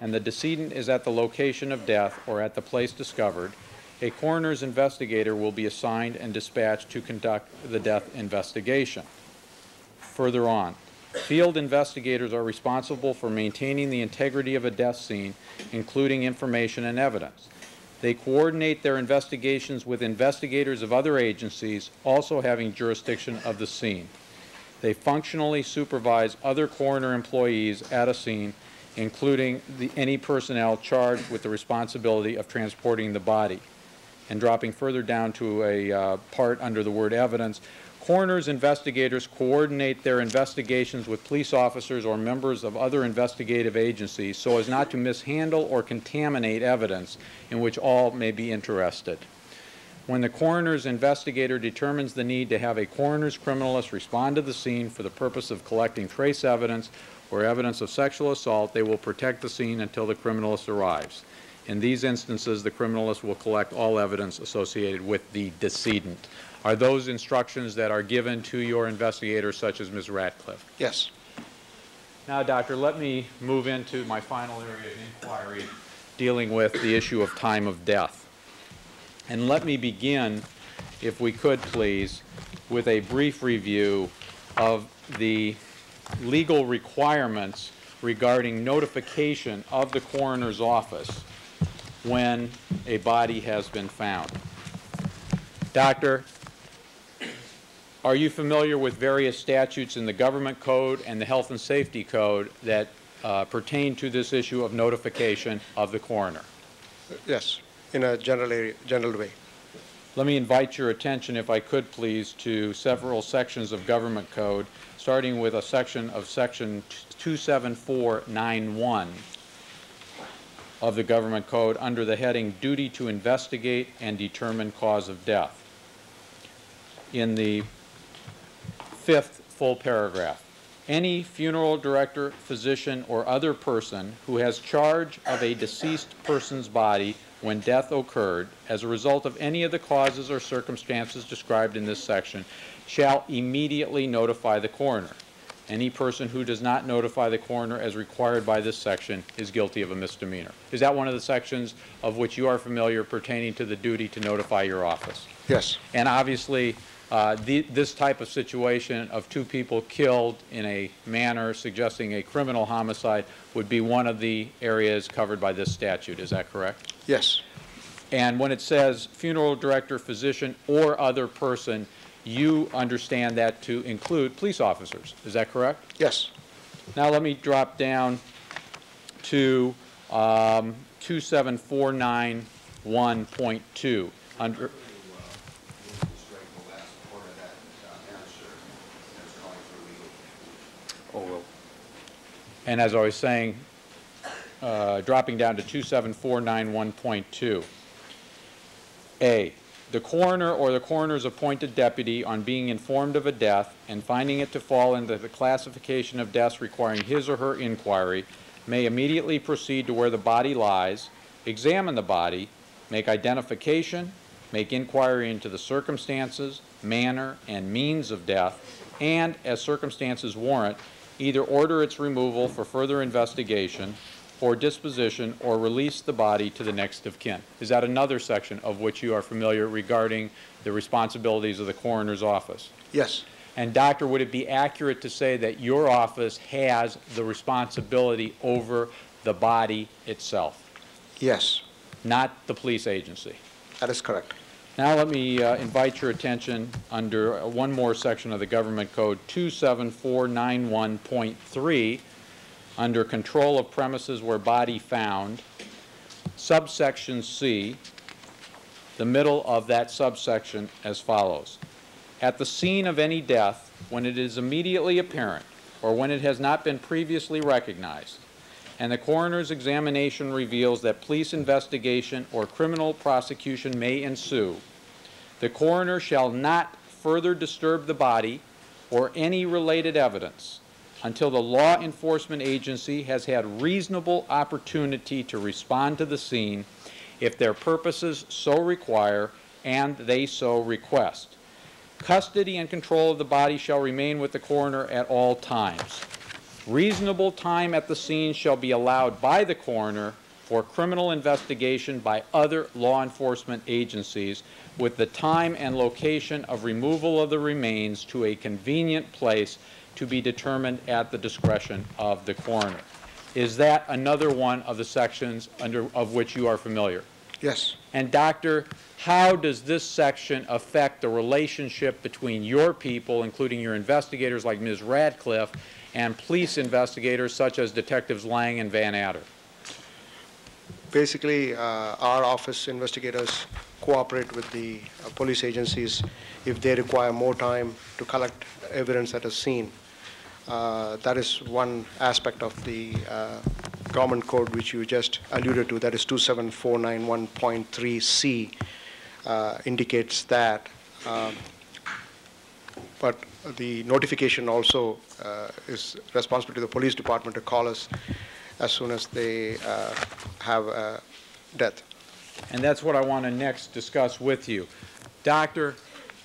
and the decedent is at the location of death or at the place discovered, a coroner's investigator will be assigned and dispatched to conduct the death investigation. Further on, field investigators are responsible for maintaining the integrity of a death scene, including information and evidence. They coordinate their investigations with investigators of other agencies also having jurisdiction of the scene. They functionally supervise other coroner employees at a scene, including any personnel charged with the responsibility of transporting the body. And dropping further down to a part under the word evidence, coroners investigators coordinate their investigations with police officers or members of other investigative agencies so as not to mishandle or contaminate evidence in which all may be interested. When the coroner's investigator determines the need to have a coroner's criminalist respond to the scene for the purpose of collecting trace evidence or evidence of sexual assault, they will protect the scene until the criminalist arrives. In these instances, the criminalist will collect all evidence associated with the decedent. Are those instructions that are given to your investigators, such as Ms. Ratcliffe? Yes. Now, Doctor, let me move into my final area of inquiry, dealing with the issue of time of death. And let me begin, if we could please, with a brief review of the legal requirements regarding notification of the coroner's office when a body has been found. Doctor, are you familiar with various statutes in the government code and the health and safety code that pertain to this issue of notification of the coroner? Yes, in a general way. Let me invite your attention, if I could please, to several sections of government code, starting with a section of section 27491 of the government code under the heading Duty to Investigate and Determine Cause of Death. In the fifth full paragraph, any funeral director, physician, or other person who has charge of a deceased person's body when death occurred as a result of any of the causes or circumstances described in this section shall immediately notify the coroner. Any person who does not notify the coroner as required by this section is guilty of a misdemeanor. Is that one of the sections of which you are familiar pertaining to the duty to notify your office? Yes. And obviously, this type of situation of two people killed in a manner suggesting a criminal homicide would be one of the areas covered by this statute. Is that correct? Yes. And when it says funeral director, physician, or other person, you understand that to include police officers. Is that correct? Yes. Now let me drop down to 27491.2 under. And as I was saying, dropping down to 27491.2. A, the coroner or the coroner's appointed deputy, on being informed of a death and finding it to fall into the classification of deaths requiring his or her inquiry, may immediately proceed to where the body lies, examine the body, make identification, make inquiry into the circumstances, manner, and means of death, and, as circumstances warrant, either order its removal for further investigation or disposition or release the body to the next of kin. Is that another section of which you are familiar regarding the responsibilities of the coroner's office? Yes. And doctor, would it be accurate to say that your office has the responsibility over the body itself? Yes. Not the police agency? That is correct. Now let me invite your attention under one more section of the government code, 27491.3, under control of premises where body found, subsection C, the middle of that subsection as follows. At the scene of any death, when it is immediately apparent or when it has not been previously recognized, and the coroner's examination reveals that police investigation or criminal prosecution may ensue, the coroner shall not further disturb the body or any related evidence until the law enforcement agency has had reasonable opportunity to respond to the scene if their purposes so require and they so request. Custody and control of the body shall remain with the coroner at all times. Reasonable time at the scene shall be allowed by the coroner for criminal investigation by other law enforcement agencies with the time and location of removal of the remains to a convenient place to be determined at the discretion of the coroner. Is that another one of the sections of which you are familiar? Yes. And doctor, how does this section affect the relationship between your people, including your investigators like Ms. Radcliffe, and police investigators such as Detectives Lang and Van Adder? Basically, our office investigators cooperate with the police agencies if they require more time to collect evidence at a scene. That is one aspect of the government code which you just alluded to, that is 27491.3C, indicates that. But the notification also is responsible to the police department to call us as soon as they have a death. And that's what I want to next discuss with you. Doctor,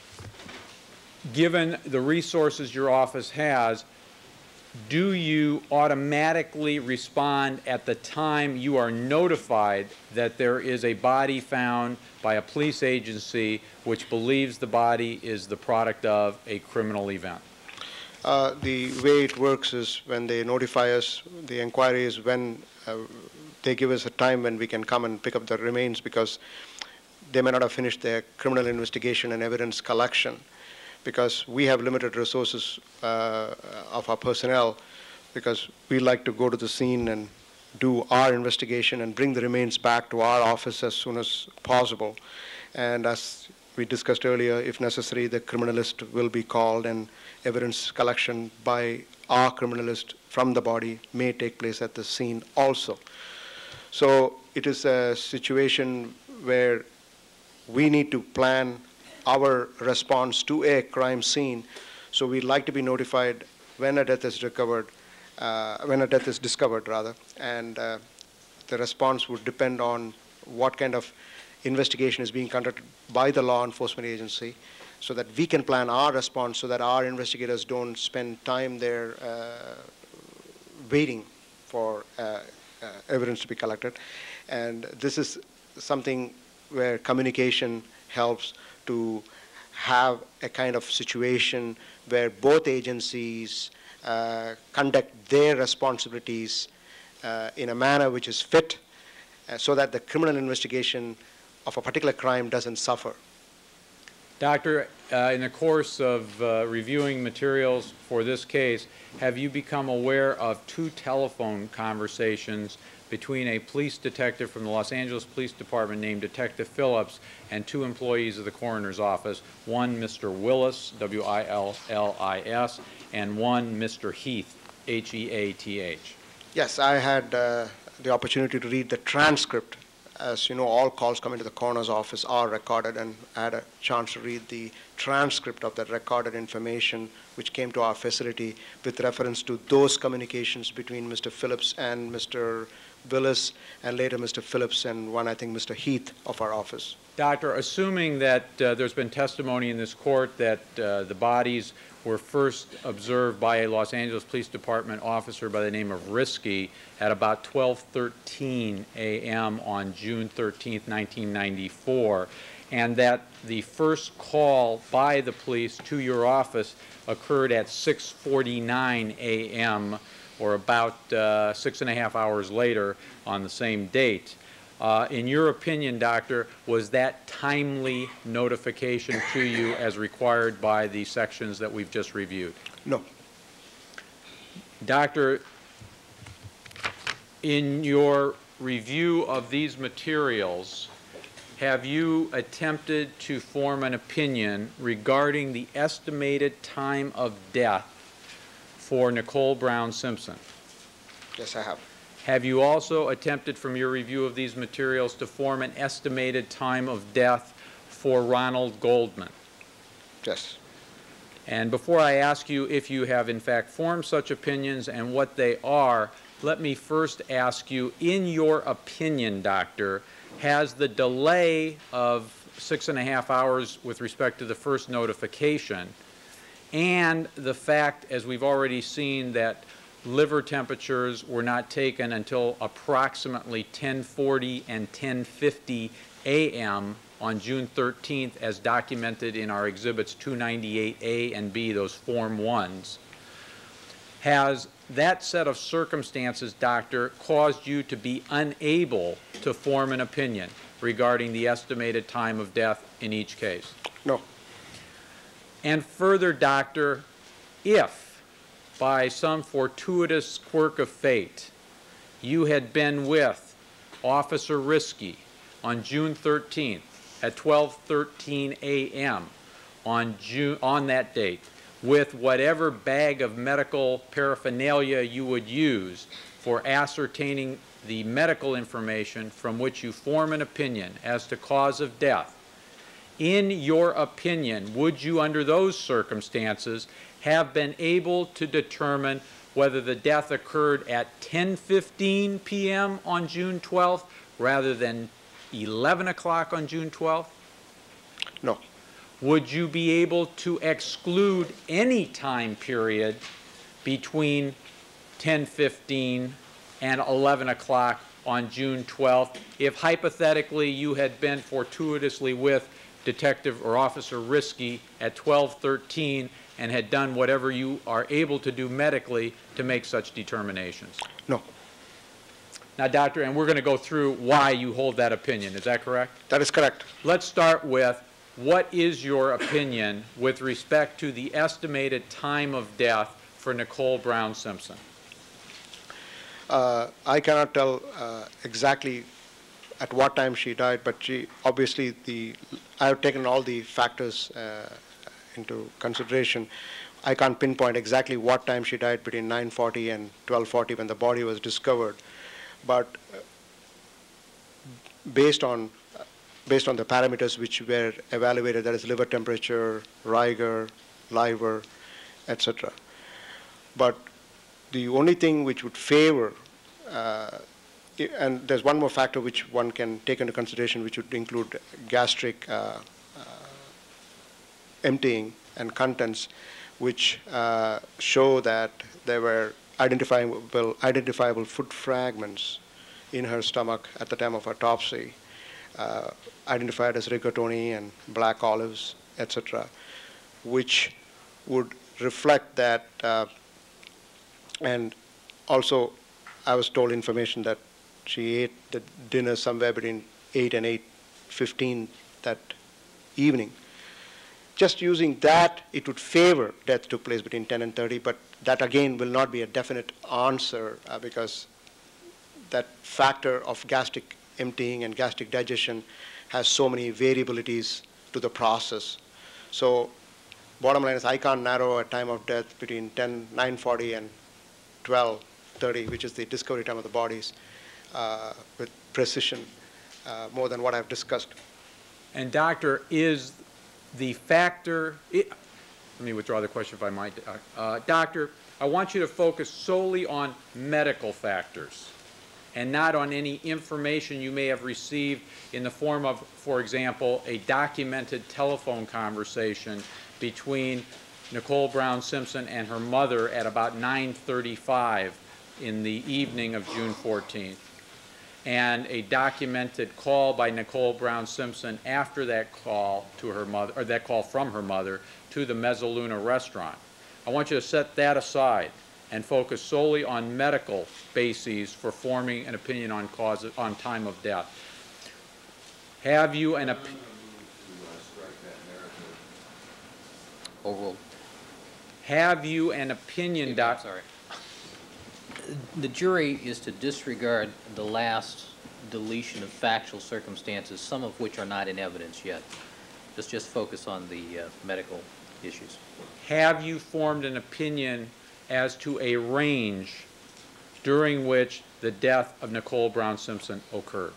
given the resources your office has, do you automatically respond at the time you are notified that there is a body found by a police agency which believes the body is the product of a criminal event? The way it works is when they notify us, the inquiry is when they give us a time when we can come and pick up the remains, because they may not have finished their criminal investigation and evidence collection, because we have limited resources of our personnel, because we like to go to the scene and do our investigation and bring the remains back to our office as soon as possible. And as we discussed earlier, if necessary, the criminalist will be called, and evidence collection by our criminalist from the body may take place at the scene also. So it is a situation where we need to plan our response to a crime scene. So we'd like to be notified when a death is discovered, and the response would depend on what kind of investigation is being conducted by the law enforcement agency, so that we can plan our response, so that our investigators don't spend time there waiting for evidence to be collected. And this is something where communication helps to have a kind of situation where both agencies conduct their responsibilities in a manner which is fit, so that the criminal investigation of a particular crime doesn't suffer. Doctor, in the course of reviewing materials for this case, have you become aware of 2 telephone conversations between a police detective from the Los Angeles Police Department named Detective Phillips and 2 employees of the coroner's office, one Mr. Willis, W-I-L-L-I-S, and one Mr. Heath, H-E-A-T-H? Yes, I had the opportunity to read the transcript. As you know, all calls coming to the coroner's office are recorded, and I had a chance to read the transcript of that recorded information which came to our facility with reference to those communications between Mr. Phillips and Mr. Willis, and later Mr. Phillips and one, I think, Mr. Heath of our office. Doctor, assuming that there's been testimony in this court that the bodies were first observed by a Los Angeles Police Department officer by the name of Risky at about 12:13 a.m. on June 13th, 1994, and that the first call by the police to your office occurred at 6:49 a.m., or about 6.5 hours later on the same date. In your opinion, Doctor, was that timely notification to you as required by the sections that we've just reviewed? No. Doctor, in your review of these materials, have you attempted to form an opinion regarding the estimated time of death for Nicole Brown Simpson? Yes, I have. Have you also attempted, from your review of these materials, to form an estimated time of death for Ronald Goldman? Yes. And before I ask you if you have in fact formed such opinions and what they are, let me first ask you, in your opinion, Doctor, has the delay of 6.5 hours with respect to the first notification and the fact, as we've already seen, that liver temperatures were not taken until approximately 10:40 and 10:50 a.m. on June 13th, as documented in our Exhibits 298A and B, those Form 1s. Has that set of circumstances, doctor, caused you to be unable to form an opinion regarding the estimated time of death in each case? No. And further, doctor, if by some fortuitous quirk of fate you had been with Officer Risky on June 13th at 12:13 a.m. on that date, with whatever bag of medical paraphernalia you would use for ascertaining the medical information from which you form an opinion as to cause of death, in your opinion, would you, under those circumstances, have been able to determine whether the death occurred at 10:15 p.m. on June 12th rather than 11 o'clock on June 12th? No. Would you be able to exclude any time period between 10:15 and 11 o'clock on June 12th if hypothetically you had been fortuitously with Detective or Officer Risky at 12:13 and had done whatever you are able to do medically to make such determinations? No. Now, doctor, and we're going to go through why you hold that opinion. Is that correct? That is correct. Let's start with, what is your opinion with respect to the estimated time of death for Nicole Brown Simpson? I cannot tell exactly at what time she died, but she obviously I have taken all the factors into consideration. I can't pinpoint exactly what time she died between 9:40 and 12:40 when the body was discovered, but based on the parameters which were evaluated, that is liver temperature, rigor, liver, etc. But the only thing which would favor, and there's one more factor which one can take into consideration, which would include gastric emptying and contents, which show that there were identifiable food fragments in her stomach at the time of autopsy, identified as rigatoni and black olives, etc., which would reflect that. And also, I was told information that she ate the dinner somewhere between 8 and 8:15 that evening. Just using that, it would favor death took place between 10 and 30, but that again will not be a definite answer because that factor of gastric emptying and gastric digestion has so many variabilities to the process. So bottom line is I can't narrow a time of death between 9:40 and 12:30, which is the discovery time of the bodies, with precision more than what I've discussed. And doctor, is the factor, let me withdraw the question if I might. Doctor, I want you to focus solely on medical factors and not on any information you may have received in the form of, for example, a documented telephone conversation between Nicole Brown Simpson and her mother at about 9:35 in the evening of June 14th, and a documented call by Nicole Brown Simpson after that call to her mother, or that call from her mother to the Mezzaluna restaurant. I want you to set that aside and focus solely on medical bases for forming an opinion on on time of death. Have you an opinion? Overruled. Have you an opinion, Doc? Sorry. The jury is to disregard the last deletion of factual circumstances, some of which are not in evidence yet. Let's just focus on the medical issues. Have you formed an opinion as to a range during which the death of Nicole Brown Simpson occurred?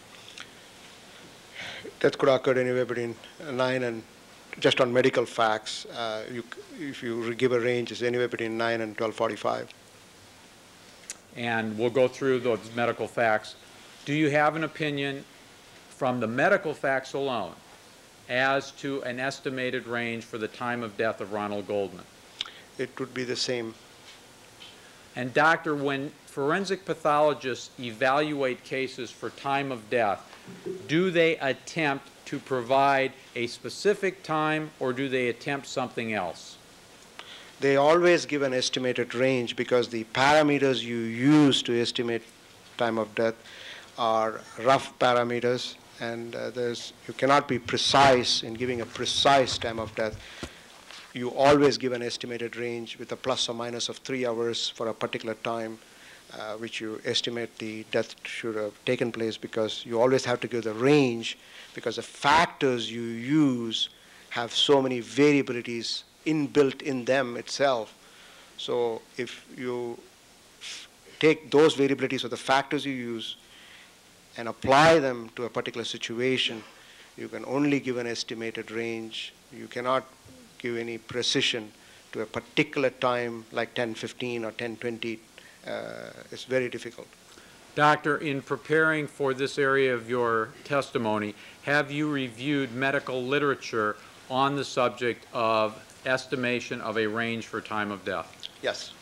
Death could occur anywhere between 9 and, just on medical facts, if you give a range, it's anywhere between 9 and 12:45. And we'll go through those medical facts. Do you have an opinion from the medical facts alone as to an estimated range for the time of death of Ronald Goldman? It would be the same. And doctor, when forensic pathologists evaluate cases for time of death, do they attempt to provide a specific time, or do they attempt something else? They always give an estimated range because the parameters you use to estimate time of death are rough parameters, and you cannot be precise in giving a precise time of death. You always give an estimated range with a plus or minus of 3 hours for a particular time, which you estimate the death should have taken place, because you always have to give the range because the factors you use have so many variabilities inbuilt in them itself. So if you take those variabilities or the factors you use and apply them to a particular situation, you can only give an estimated range. You cannot give any precision to a particular time like 10:15 or 10:20. It's very difficult. Doctor, in preparing for this area of your testimony, have you reviewed medical literature on the subject of estimation of a range for time of death? Yes.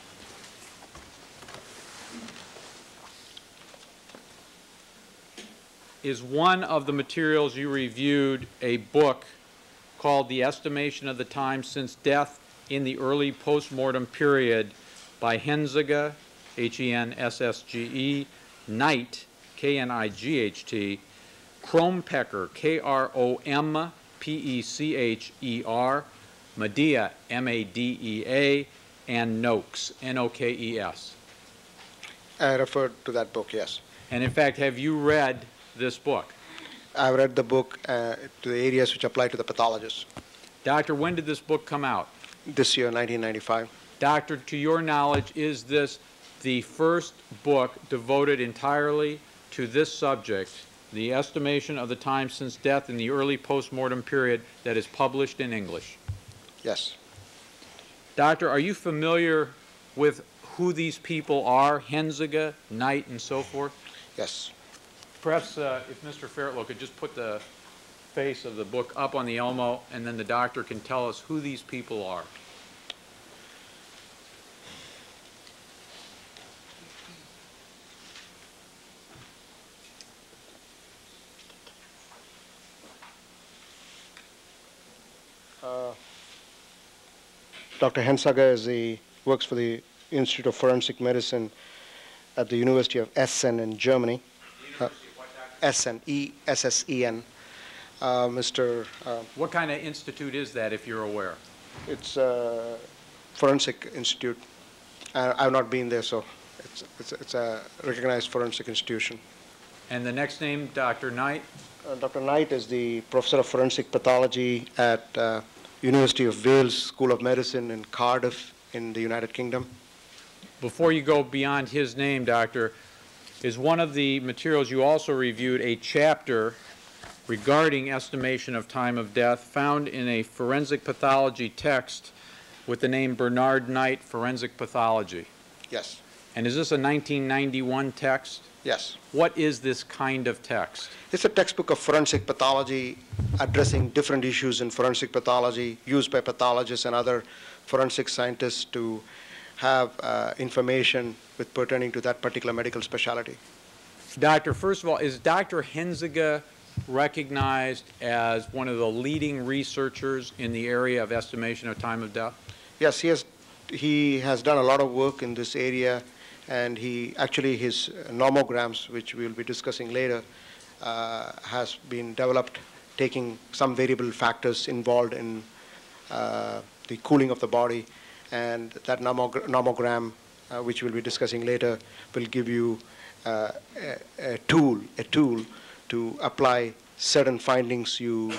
Is one of the materials you reviewed a book called The Estimation of the Time Since Death in the Early Postmortem Period by Hensiger, Henssge, Knight, Knight, Krompecher, Krompecher, Medea, Madea, and Noakes, Nokes? I referred to that book, yes. And in fact, have you read this book? I've read the book to the areas which apply to the pathologists. Doctor, when did this book come out? This year, 1995. Doctor, to your knowledge, is this the first book devoted entirely to this subject, the estimation of the time since death in the early postmortem period, that is published in English? Yes. Doctor, are you familiar with who these people are, Hensiger, Knight, and so forth? Yes. Perhaps if Mr. Fairtlow could just put the face of the book up on the Elmo, and then the doctor can tell us who these people are. Dr. Hensiger works for the Institute of Forensic Medicine at the University of Essen in Germany. Essen, E-S-S-E-N. What kind of institute is that, if you're aware? It's a forensic institute. I've not been there, so it's a recognized forensic institution. And the next name, Dr. Knight? Dr. Knight is the professor of forensic pathology at University of Wales School of Medicine in Cardiff in the United Kingdom. Before you go beyond his name, Doctor, is one of the materials you also reviewed a chapter regarding estimation of time of death found in a forensic pathology text with the name Bernard Knight Forensic Pathology? Yes. And is this a 1991 text? Yes. What is this kind of text? It's a textbook of forensic pathology addressing different issues in forensic pathology used by pathologists and other forensic scientists to have information with pertaining to that particular medical specialty. Doctor, first of all, is Dr. Hensiger recognized as one of the leading researchers in the area of estimation of time of death? Yes, he has done a lot of work in this area, and his normograms, which we'll be discussing later, has been developed taking some variable factors involved in the cooling of the body, and that nomogram, which we'll be discussing later, will give you a tool to apply certain findings you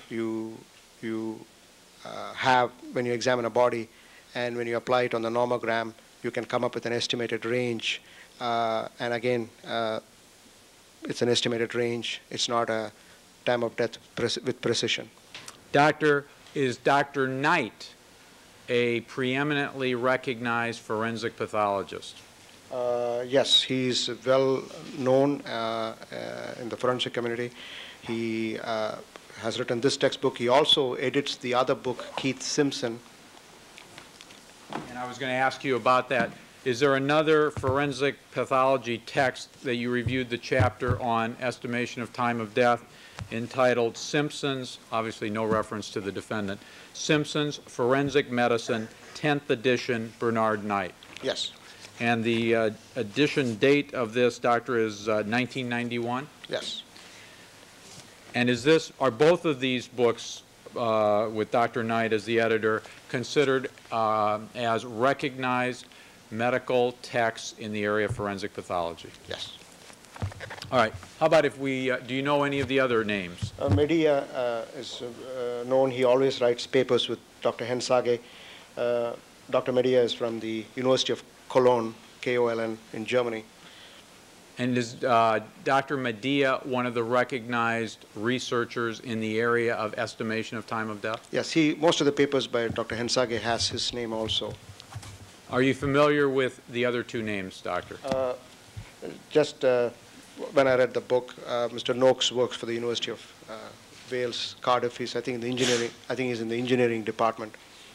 have when you examine a body, and when you apply it on the nomogram, you can come up with an estimated range. And again, it's an estimated range. It's not a time of death with precision. Doctor, is Dr. Knight a preeminently recognized forensic pathologist? Yes, he's well known in the forensic community. He has written this textbook. He also edits the other book, Keith Simpson. And I was going to ask you about that. Is there another forensic pathology text that you reviewed the chapter on estimation of time of death entitled Simpson's, obviously no reference to the defendant, Simpson's Forensic Medicine, 10th edition, Bernard Knight? Yes. And the edition date of this, doctor, is 1991? Yes. And are both of these books, with Dr. Knight as the editor, considered as recognized medical texts in the area of forensic pathology? Yes. All right. How about if we, do you know any of the other names? Medea is known. He always writes papers with Dr. Hensage. Dr. Medea is from the University of Cologne, Koln, in Germany. And is Dr. Medea one of the recognized researchers in the area of estimation of time of death? Yes, most of the papers by Dr. Hensage has his name also. Are you familiar with the other two names, doctor? Just when I read the book, Mr. Noakes works for the University of Wales, Cardiff. He's, I think, he's in the engineering department.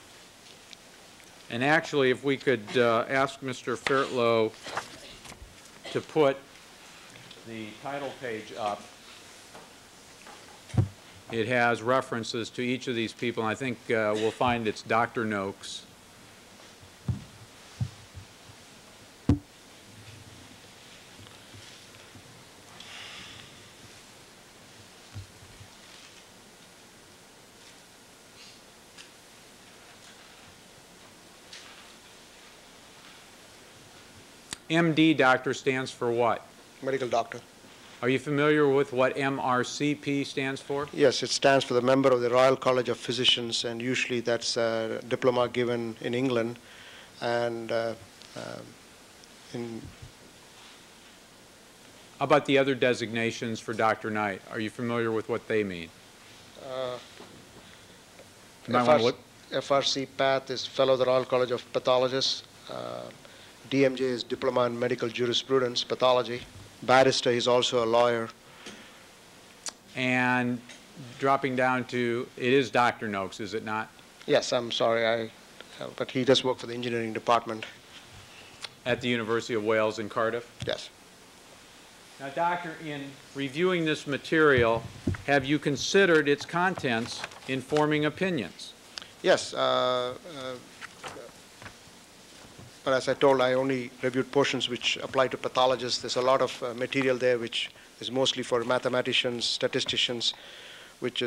And actually, if we could ask Mr. Fairtlow to put the title page up. It has references to each of these people, and I think we'll find it's Dr. Noakes. MD, doctor, stands for what? Medical doctor. Are you familiar with what MRCP stands for? Yes, it stands for the member of the Royal College of Physicians, and usually that's a diploma given in England. And How about the other designations for Dr. Knight? Are you familiar with what they mean? FRC Path is Fellow of the Royal College of Pathologists. DMJ is Diploma in Medical Jurisprudence, Pathology. Barrister is also a lawyer. And dropping down to, it is Dr. Noakes, is it not? Yes, I'm sorry, but he does work for the engineering department. At the University of Wales in Cardiff? Yes. Now, doctor, in reviewing this material, have you considered its contents in forming opinions? Yes. But as I told, I only reviewed portions which apply to pathologists. There's a lot of material there which is mostly for mathematicians, statisticians, which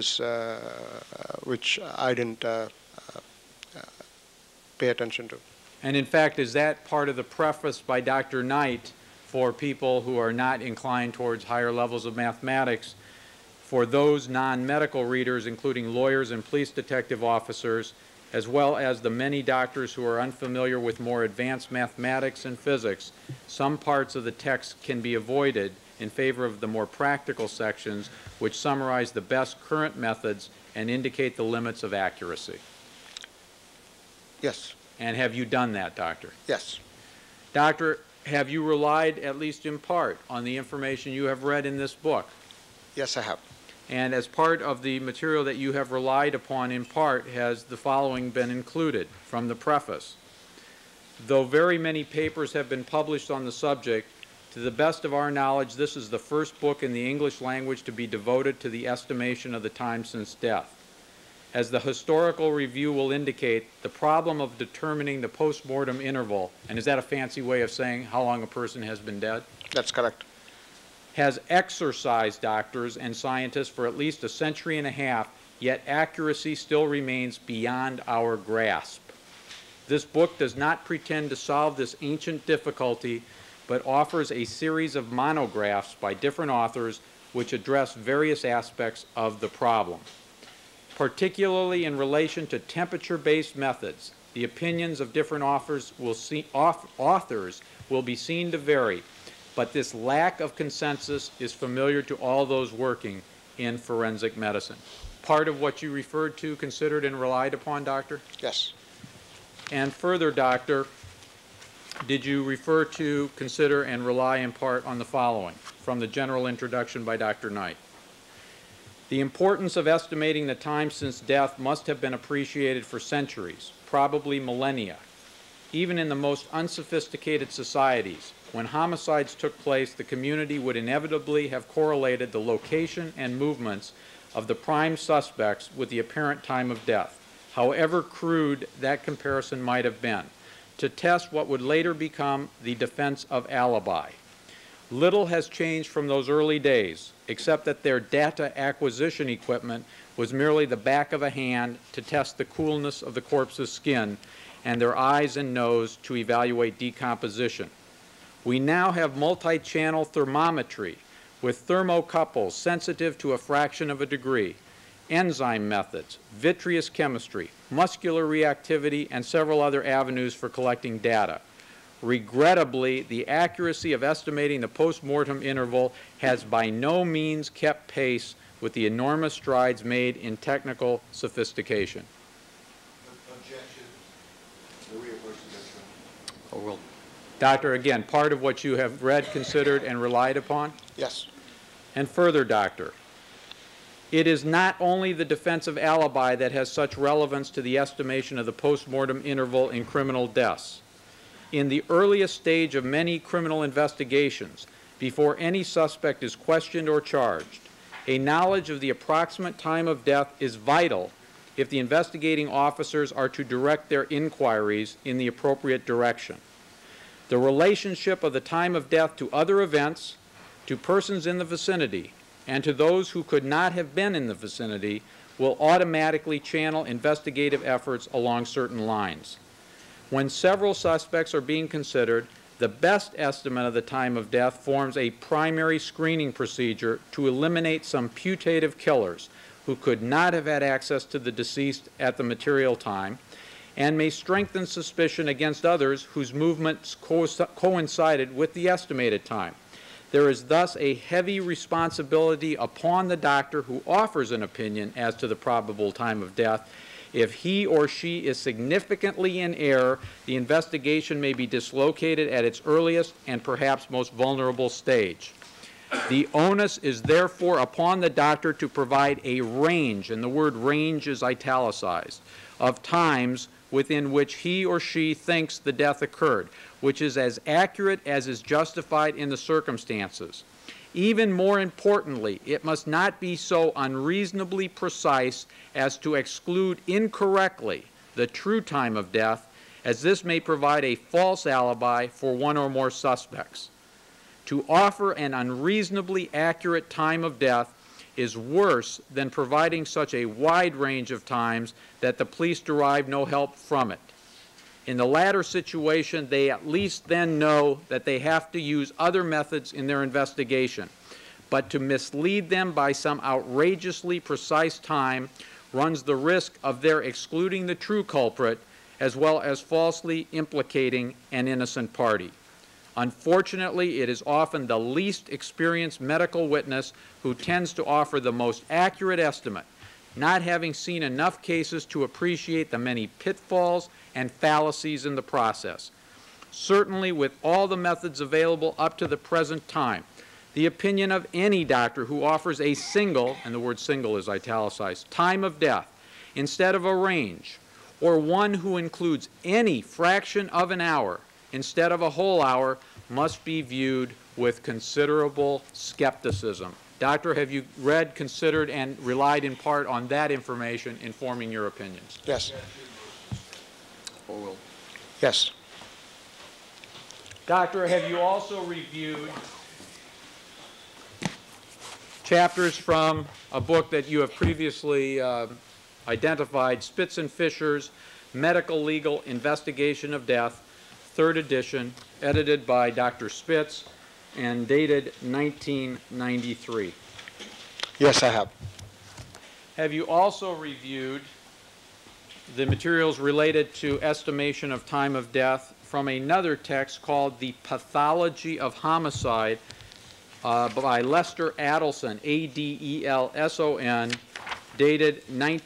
I didn't pay attention to. And in fact, is that part of the preface by Dr. Knight for people who are not inclined towards higher levels of mathematics? For those non-medical readers, including lawyers and police detective officers, as well as the many doctors who are unfamiliar with more advanced mathematics and physics, some parts of the text can be avoided in favor of the more practical sections, which summarize the best current methods and indicate the limits of accuracy. Yes. And have you done that, doctor? Yes. Doctor, have you relied, at least in part, on the information you have read in this book? Yes, I have. And as part of the material that you have relied upon in part, has the following been included from the preface. Though very many papers have been published on the subject, to the best of our knowledge, this is the first book in the English language to be devoted to the estimation of the time since death. As the historical review will indicate, the problem of determining the post-mortem interval, and is that a fancy way of saying how long a person has been dead? That's correct. Has exercised doctors and scientists for at least a century and a half, yet accuracy still remains beyond our grasp. This book does not pretend to solve this ancient difficulty, but offers a series of monographs by different authors which address various aspects of the problem. Particularly in relation to temperature-based methods, the opinions of different authors will be seen to vary, but this lack of consensus is familiar to all those working in forensic medicine. Part of what you referred to, considered, and relied upon, doctor? Yes. And further, doctor, did you refer to, consider, and rely in part on the following from the general introduction by Dr. Knight? The importance of estimating the time since death must have been appreciated for centuries, probably millennia. Even in the most unsophisticated societies, when homicides took place, the community would inevitably have correlated the location and movements of the prime suspects with the apparent time of death, however crude that comparison might have been, to test what would later become the defense of alibi. Little has changed from those early days, except that their data acquisition equipment was merely the back of a hand to test the coolness of the corpse's skin and their eyes and nose to evaluate decomposition. We now have multi-channel thermometry with thermocouples sensitive to a fraction of a degree, enzyme methods, vitreous chemistry, muscular reactivity, and several other avenues for collecting data. Regrettably, the accuracy of estimating the post-mortem interval has by no means kept pace with the enormous strides made in technical sophistication. Objection. The reapportion Oh, well, Doctor, again, part of what you have read, considered, and relied upon? Yes. And further, Doctor, it is not only the defense of alibi that has such relevance to the estimation of the post-mortem interval in criminal deaths. In the earliest stage of many criminal investigations, before any suspect is questioned or charged, a knowledge of the approximate time of death is vital if the investigating officers are to direct their inquiries in the appropriate direction. The relationship of the time of death to other events, to persons in the vicinity, and to those who could not have been in the vicinity will automatically channel investigative efforts along certain lines. When several suspects are being considered, the best estimate of the time of death forms a primary screening procedure to eliminate some putative killers who could not have had access to the deceased at the material time, and may strengthen suspicion against others whose movements coincided with the estimated time. There is thus a heavy responsibility upon the doctor who offers an opinion as to the probable time of death. If he or she is significantly in error, the investigation may be dislocated at its earliest and perhaps most vulnerable stage. The onus is therefore upon the doctor to provide a range, and the word range is italicized, of times within which he or she thinks the death occurred, which is as accurate as is justified in the circumstances. Even more importantly, it must not be so unreasonably precise as to exclude incorrectly the true time of death, as this may provide a false alibi for one or more suspects. To offer an unreasonably accurate time of death is worse than providing such a wide range of times that the police derive no help from it. In the latter situation, they at least then know that they have to use other methods in their investigation. But to mislead them by some outrageously precise time runs the risk of their excluding the true culprit as well as falsely implicating an innocent party. Unfortunately, it is often the least experienced medical witness who tends to offer the most accurate estimate, not having seen enough cases to appreciate the many pitfalls and fallacies in the process. Certainly, with all the methods available up to the present time, the opinion of any doctor who offers a single, and the word single is italicized, time of death instead of a range, or one who includes any fraction of an hour instead of a whole hour, must be viewed with considerable skepticism. Doctor, have you read, considered, and relied in part on that information in forming your opinions? Yes. Oral. Yes. Doctor, have you also reviewed chapters from a book that you have previously identified, Spitz and Fisher's Medical Legal Investigation of Death, 3rd edition, edited by Dr. Spitz and dated 1993? Yes, I have. Have you also reviewed the materials related to estimation of time of death from another text called The Pathology of Homicide by Lester Adelson, A-D-E-L-S-O-N, dated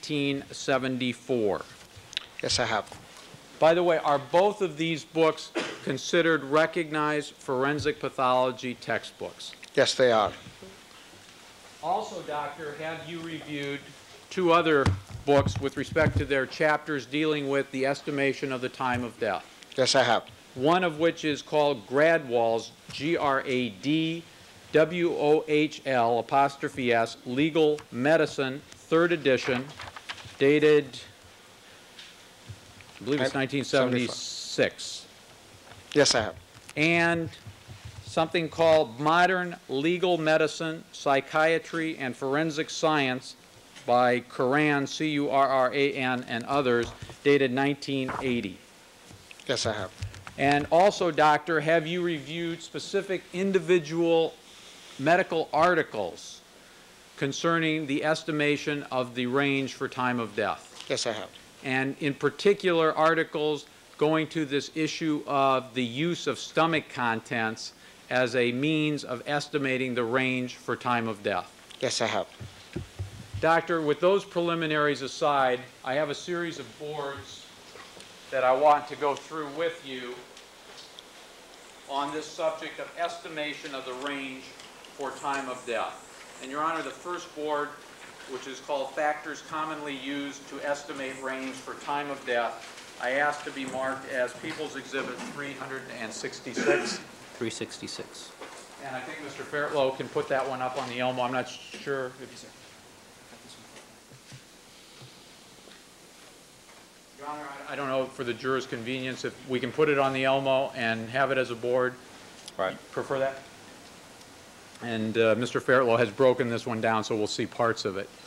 1974? Yes, I have. By the way, are both of these books considered recognized forensic pathology textbooks? Yes, they are. Also, Doctor, have you reviewed 2 other books with respect to their chapters dealing with the estimation of the time of death? Yes, I have. One of which is called Gradwall's, GRADWOHL''S, Legal Medicine, 3rd edition, dated, I believe it's 1976. Yes, I have. And something called Modern Legal Medicine, Psychiatry, and Forensic Science by Curran, C-U-R-R-A-N, and others, dated 1980. Yes, I have. And also, doctor, have you reviewed specific individual medical articles concerning the estimation of the range for time of death? Yes, I have. And in particular, articles going to this issue of the use of stomach contents as a means of estimating the range for time of death? Yes, I have. Doctor, with those preliminaries aside, I have a series of boards that I want to go through with you on this subject of estimation of the range for time of death. And Your Honor, the first board, which is called Factors Commonly Used to Estimate Range for Time of Death, I asked to be marked as People's Exhibit 366. 366. And I think Mr. Fairtlow can put that one up on the Elmo. I'm not sure if Your Honor, I don't know, for the jurors' convenience, if we can put it on the Elmo and have it as a board. Right. Prefer that? And Mr. Fairtlow has broken this one down, so we'll see parts of it.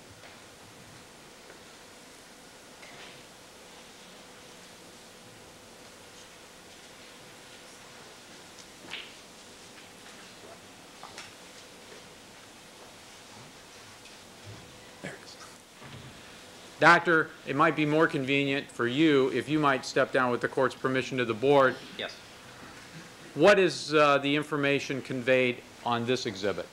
Doctor, it might be more convenient for you if you might step down with the court's permission to the board. Yes. What is the information conveyed on this exhibit?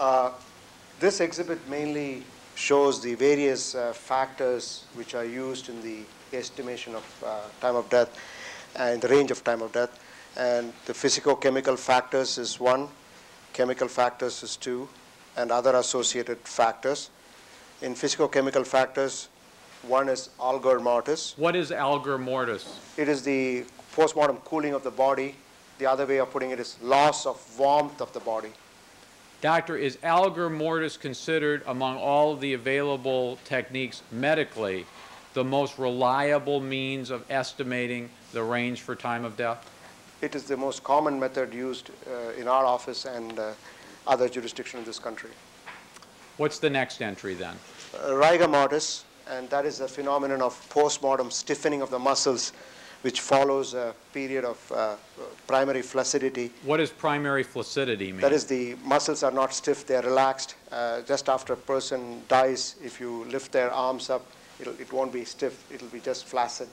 This exhibit mainly shows the various factors which are used in the estimation of time of death and the range of time of death. And the physicochemical factors is one, chemical factors is two, and other associated factors. In physicochemical factors, one is algor mortis. What is algor mortis? It is the postmortem cooling of the body. The other way of putting it is loss of warmth of the body. Doctor, is algor mortis considered, among all of the available techniques medically, the most reliable means of estimating the range for time of death? It is the most common method used in our office and other jurisdictions in this country. What's the next entry then? Rigor mortis, and that is a phenomenon of postmortem stiffening of the muscles which follows a period of primary flaccidity. What does primary flaccidity mean? That is, the muscles are not stiff, they are relaxed. Just after a person dies, if you lift their arms up, it won't be stiff, it will be just flaccid,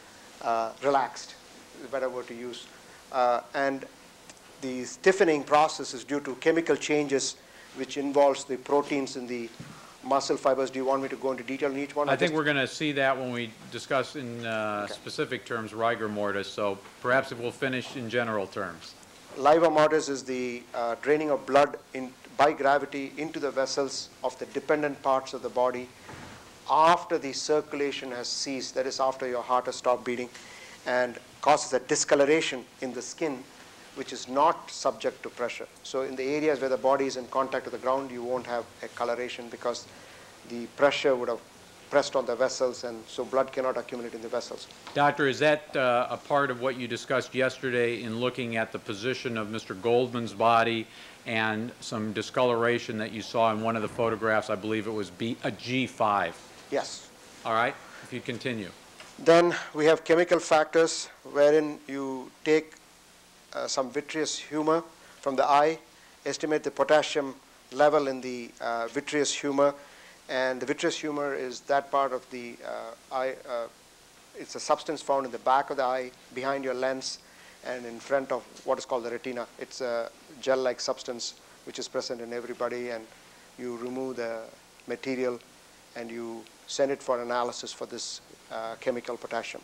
relaxed, is a better word to use. And the stiffening process is due to chemical changes which involves the proteins in the muscle fibers. Do you want me to go into detail on each one? I think we're going to see that when we discuss in specific terms rigor mortis, so perhaps we'll finish in general terms. Livor mortis is the draining of blood by gravity into the vessels of the dependent parts of the body after the circulation has ceased, that is after your heart has stopped beating, and causes a discoloration in the skin which is not subject to pressure. So in the areas where the body is in contact with the ground, you won't have a coloration because the pressure would have pressed on the vessels, and so blood cannot accumulate in the vessels. Doctor, is that a part of what you discussed yesterday in looking at the position of Mr. Goldman's body and some discoloration that you saw in one of the photographs? I believe it was a G5. Yes. All right, if you continue. Then we have chemical factors wherein you take some vitreous humor from the eye, estimate the potassium level in the vitreous humor, and the vitreous humor is that part of the eye. It's a substance found in the back of the eye, behind your lens, and in front of what is called the retina. It's a gel-like substance which is present in everybody, and you remove the material and you send it for analysis for this chemical potassium.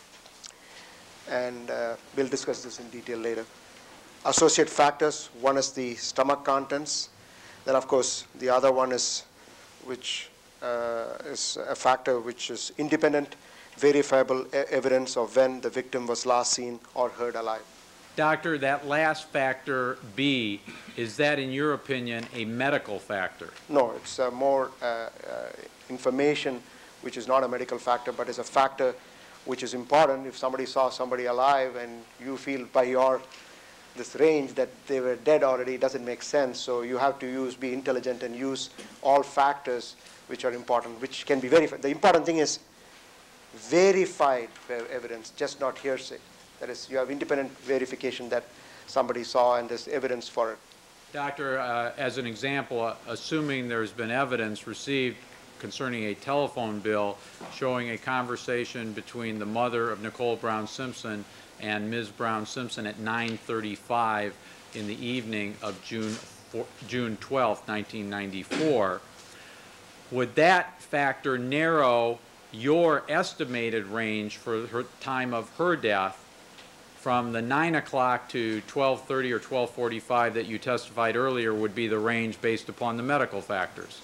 And we'll discuss this in detail later. Associate factors, one is the stomach contents. Then, of course, the other one is which is a factor which is independent, verifiable evidence of when the victim was last seen or heard alive. Doctor, that last factor, B, is that, in your opinion, a medical factor? No, it's more information which is not a medical factor, but is a factor which is important. If somebody saw somebody alive and you feel by your this range that they were dead already, it doesn't make sense. So you have to be intelligent and use all factors which are important, which can be verified. The important thing is verified evidence, just not hearsay. That is, you have independent verification that somebody saw and there's evidence for it. Doctor, as an example, assuming there's been evidence received concerning a telephone bill showing a conversation between the mother of Nicole Brown Simpson and Ms. Brown Simpson at 9:35 in the evening of June 12, 1994, would that factor narrow your estimated range for her time of her death from the 9 o'clock to 12:30 or 12:45 that you testified earlier would be the range based upon the medical factors?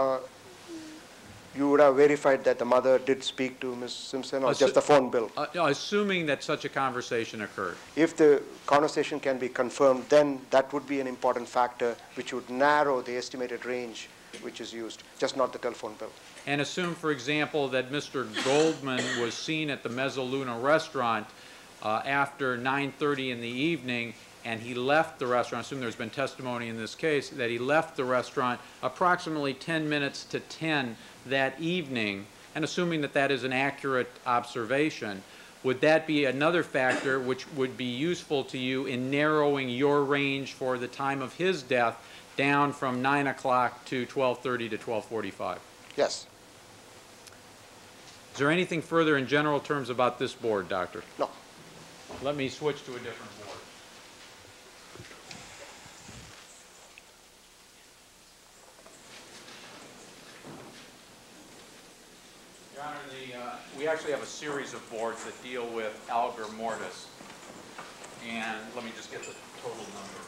You would have verified that the mother did speak to Ms. Simpson or just the phone bill? Assuming that such a conversation occurred. If the conversation can be confirmed, then that would be an important factor which would narrow the estimated range which is used, just not the telephone bill. And assume, for example, that Mr. Goldman was seen at the Mezzaluna restaurant after 9:30 in the evening, and he left the restaurant. Assume there's been testimony in this case that he left the restaurant approximately 10 minutes to 10 that evening, and assuming that that is an accurate observation, would that be another factor which would be useful to you in narrowing your range for the time of his death down from 9 o'clock to 12:30 to 12:45? Yes. Is there anything further in general terms about this board, Doctor? No. Let me switch to a different board. Your Honor, we actually have a series of boards that deal with algor mortis, and let me just get the total number.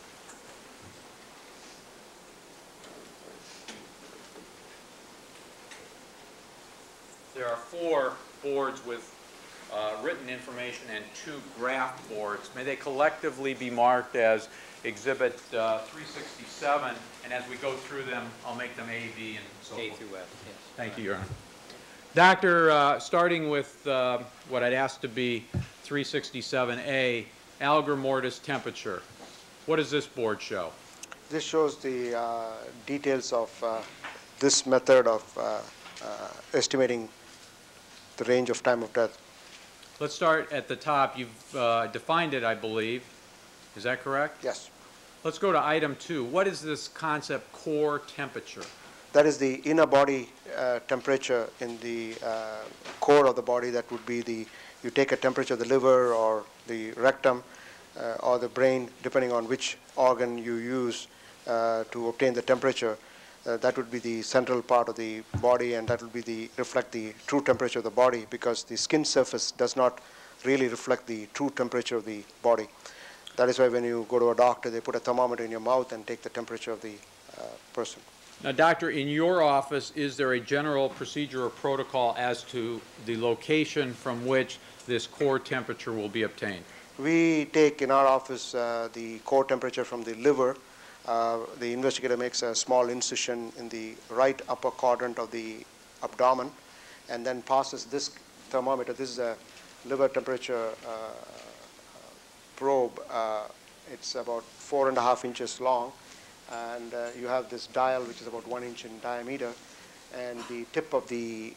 There are 4 boards with written information and 2 graph boards. May they collectively be marked as Exhibit 367, and as we go through them, I'll make them A, B, and so forth. A through F, yes. Thank you, Your Honor. Doctor, starting with what I'd ask to be 367A, algor mortis temperature. What does this board show? This shows the details of this method of estimating the range of time of death. Let's start at the top. You've defined it, I believe. Is that correct? Yes. Let's go to item 2. What is this concept, core temperature? That is the inner body temperature in the core of the body. That would be you take a temperature of the liver or the rectum or the brain, depending on which organ you use to obtain the temperature. That would be the central part of the body, and that would be reflect the true temperature of the body, because the skin surface does not really reflect the true temperature of the body. That is why when you go to a doctor, they put a thermometer in your mouth and take the temperature of the person. Now, doctor, in your office, is there a general procedure or protocol as to the location from which this core temperature will be obtained? We take in our office the core temperature from the liver. The investigator makes a small incision in the right upper quadrant of the abdomen and then passes this thermometer. This is a liver temperature probe. It's about 4.5 inches long, and you have this dial which is about 1 inch in diameter, and the tip of the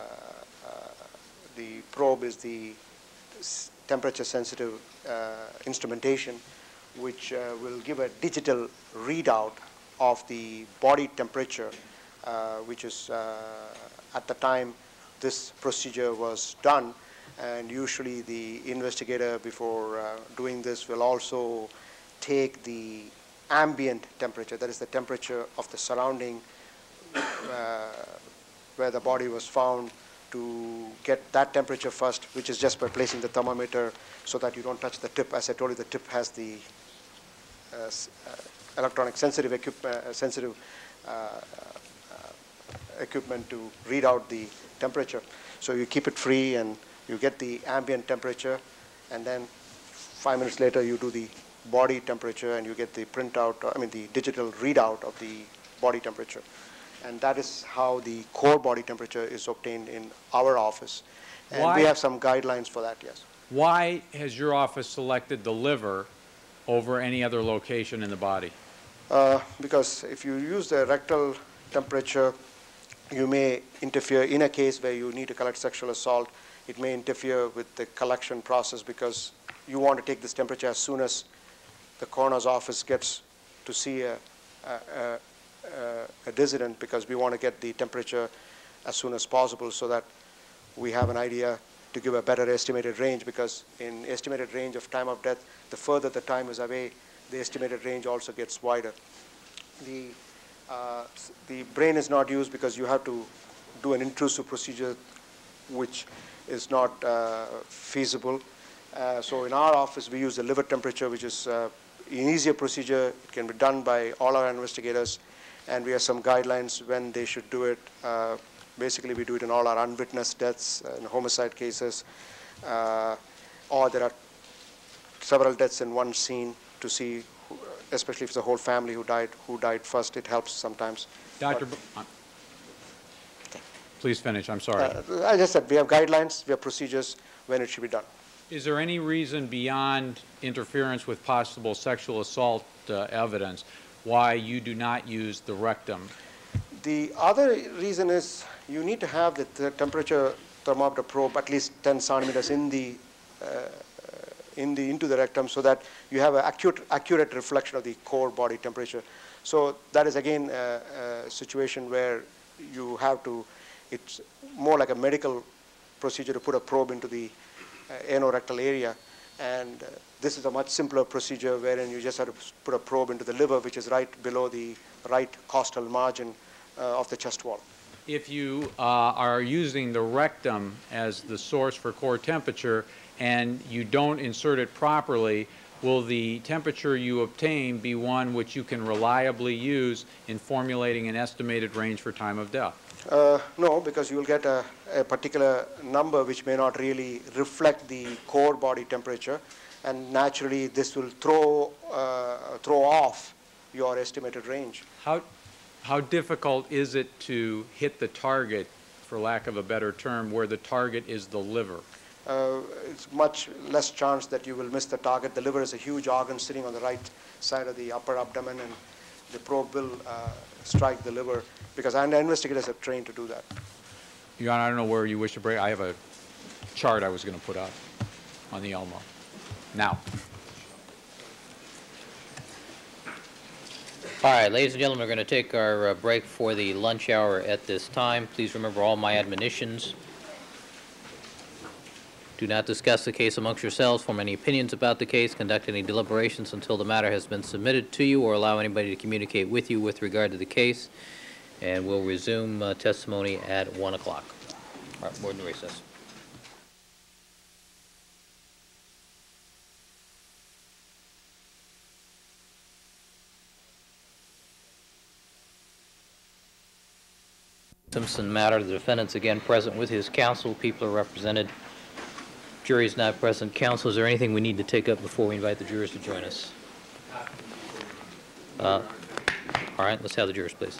probe is the temperature sensitive instrumentation, which will give a digital readout of the body temperature, which is at the time this procedure was done. And usually the investigator, before doing this, will also take the ambient temperature, that is the temperature of the surrounding where the body was found, to get that temperature first, which is just by placing the thermometer so that you don't touch the tip. As I told you, the tip has the electronic sensitive equipment to read out the temperature. So you keep it free and you get the ambient temperature, and then 5 minutes later you do the body temperature and you get the printout, the digital readout of the body temperature. And that is how the core body temperature is obtained in our office. And we have some guidelines for that, yes. Why has your office selected the liver over any other location in the body? Because if you use the rectal temperature, you may interfere in a case where you need to collect sexual assault. It may interfere with the collection process because you want to take this temperature as soon as the coroner's office gets to see a dissident, because we want to get the temperature as soon as possible so that we have an idea to give a better estimated range, because in estimated range of time of death, the further the time is away, the estimated range also gets wider. The brain is not used because you have to do an intrusive procedure which is not feasible. So in our office, we use the liver temperature, which is an easier procedure. It can be done by all our investigators, and we have some guidelines when they should do it. Basically, we do it in all our unwitnessed deaths, in homicide cases, or there are several deaths in one scene to see, especially if it's the whole family who died first. It helps sometimes. Dr. Please finish. I'm sorry. I just said we have guidelines, we have procedures when it should be done. Is there any reason beyond interference with possible sexual assault evidence why you do not use the rectum? The other reason is you need to have the temperature thermometer probe at least 10 centimeters into the rectum, so that you have an accurate reflection of the core body temperature. So that is again a situation where you have to, it's more like a medical procedure to put a probe into the anorectal area, and this is a much simpler procedure wherein you just have to put a probe into the liver, which is right below the right costal margin of the chest wall. If you are using the rectum as the source for core temperature and you don't insert it properly, will the temperature you obtain be one which you can reliably use in formulating an estimated range for time of death? No, because you will get a particular number which may not really reflect the core body temperature, and naturally this will throw off your estimated range. How difficult is it to hit the target, for lack of a better term, where the target is the liver? It's much less chance that you will miss the target. The liver is a huge organ sitting on the right side of the upper abdomen, and the probe will strike the liver, because our investigators are trained to do that. Your Honor, I don't know where you wish to break. I have a chart I was going to put up on the Elmo. Now. All right, ladies and gentlemen, we're going to take our break for the lunch hour at this time. Please remember all my admonitions. Do not discuss the case amongst yourselves, form any opinions about the case, conduct any deliberations until the matter has been submitted to you, or allow anybody to communicate with you with regard to the case. And we'll resume testimony at 1 o'clock. All right, board in recess. Simpson matter, the defendant's again present with his counsel. People are represented. Jury is not present. Counsel, is there anything we need to take up before we invite the jurors to join us? All right, let's have the jurors, please.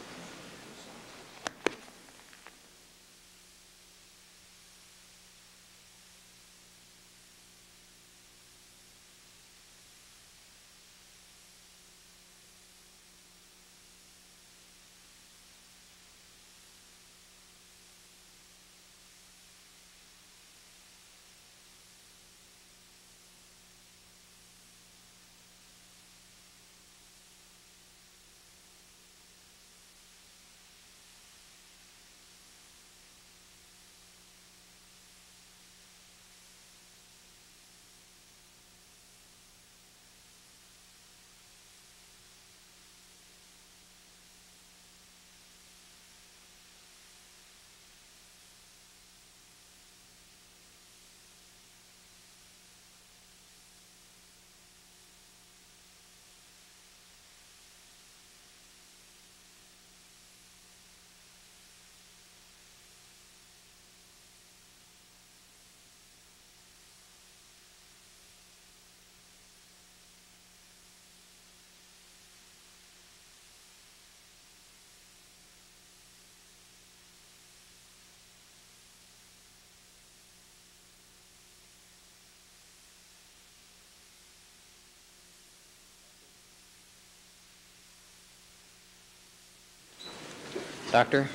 Doctor?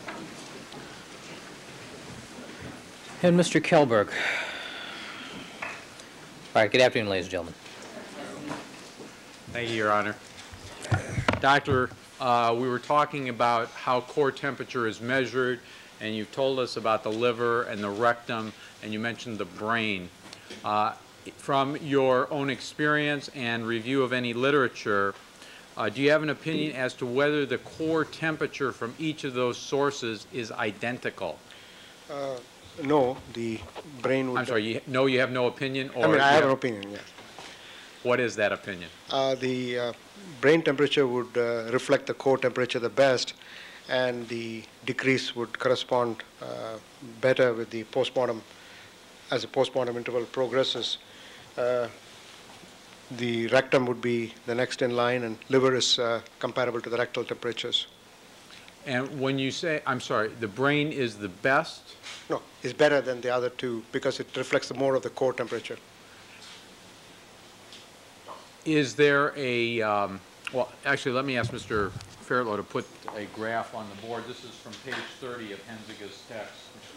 And Mr. Kelberg. All right, good afternoon, ladies and gentlemen. Thank you, Your Honor. Doctor, we were talking about how core temperature is measured, and you've told us about the liver and the rectum, and you mentioned the brain. From your own experience and review of any literature, do you have an opinion as to whether the core temperature from each of those sources is identical? No, the brain would... I'm sorry, you have no opinion? Or I mean, I have an opinion, yeah. What is that opinion? The brain temperature would reflect the core temperature the best, and the decrease would correspond better with the postmortem. As the postmortem interval progresses, the rectum would be the next in line, and liver is comparable to the rectal temperatures. And when you say, I'm sorry, the brain is the best? No, it's better than the other two because it reflects more of the core temperature. Is there a, well, actually, let me ask Mr. Fairlow to put a graph on the board. This is from page 30 of Henziga's text.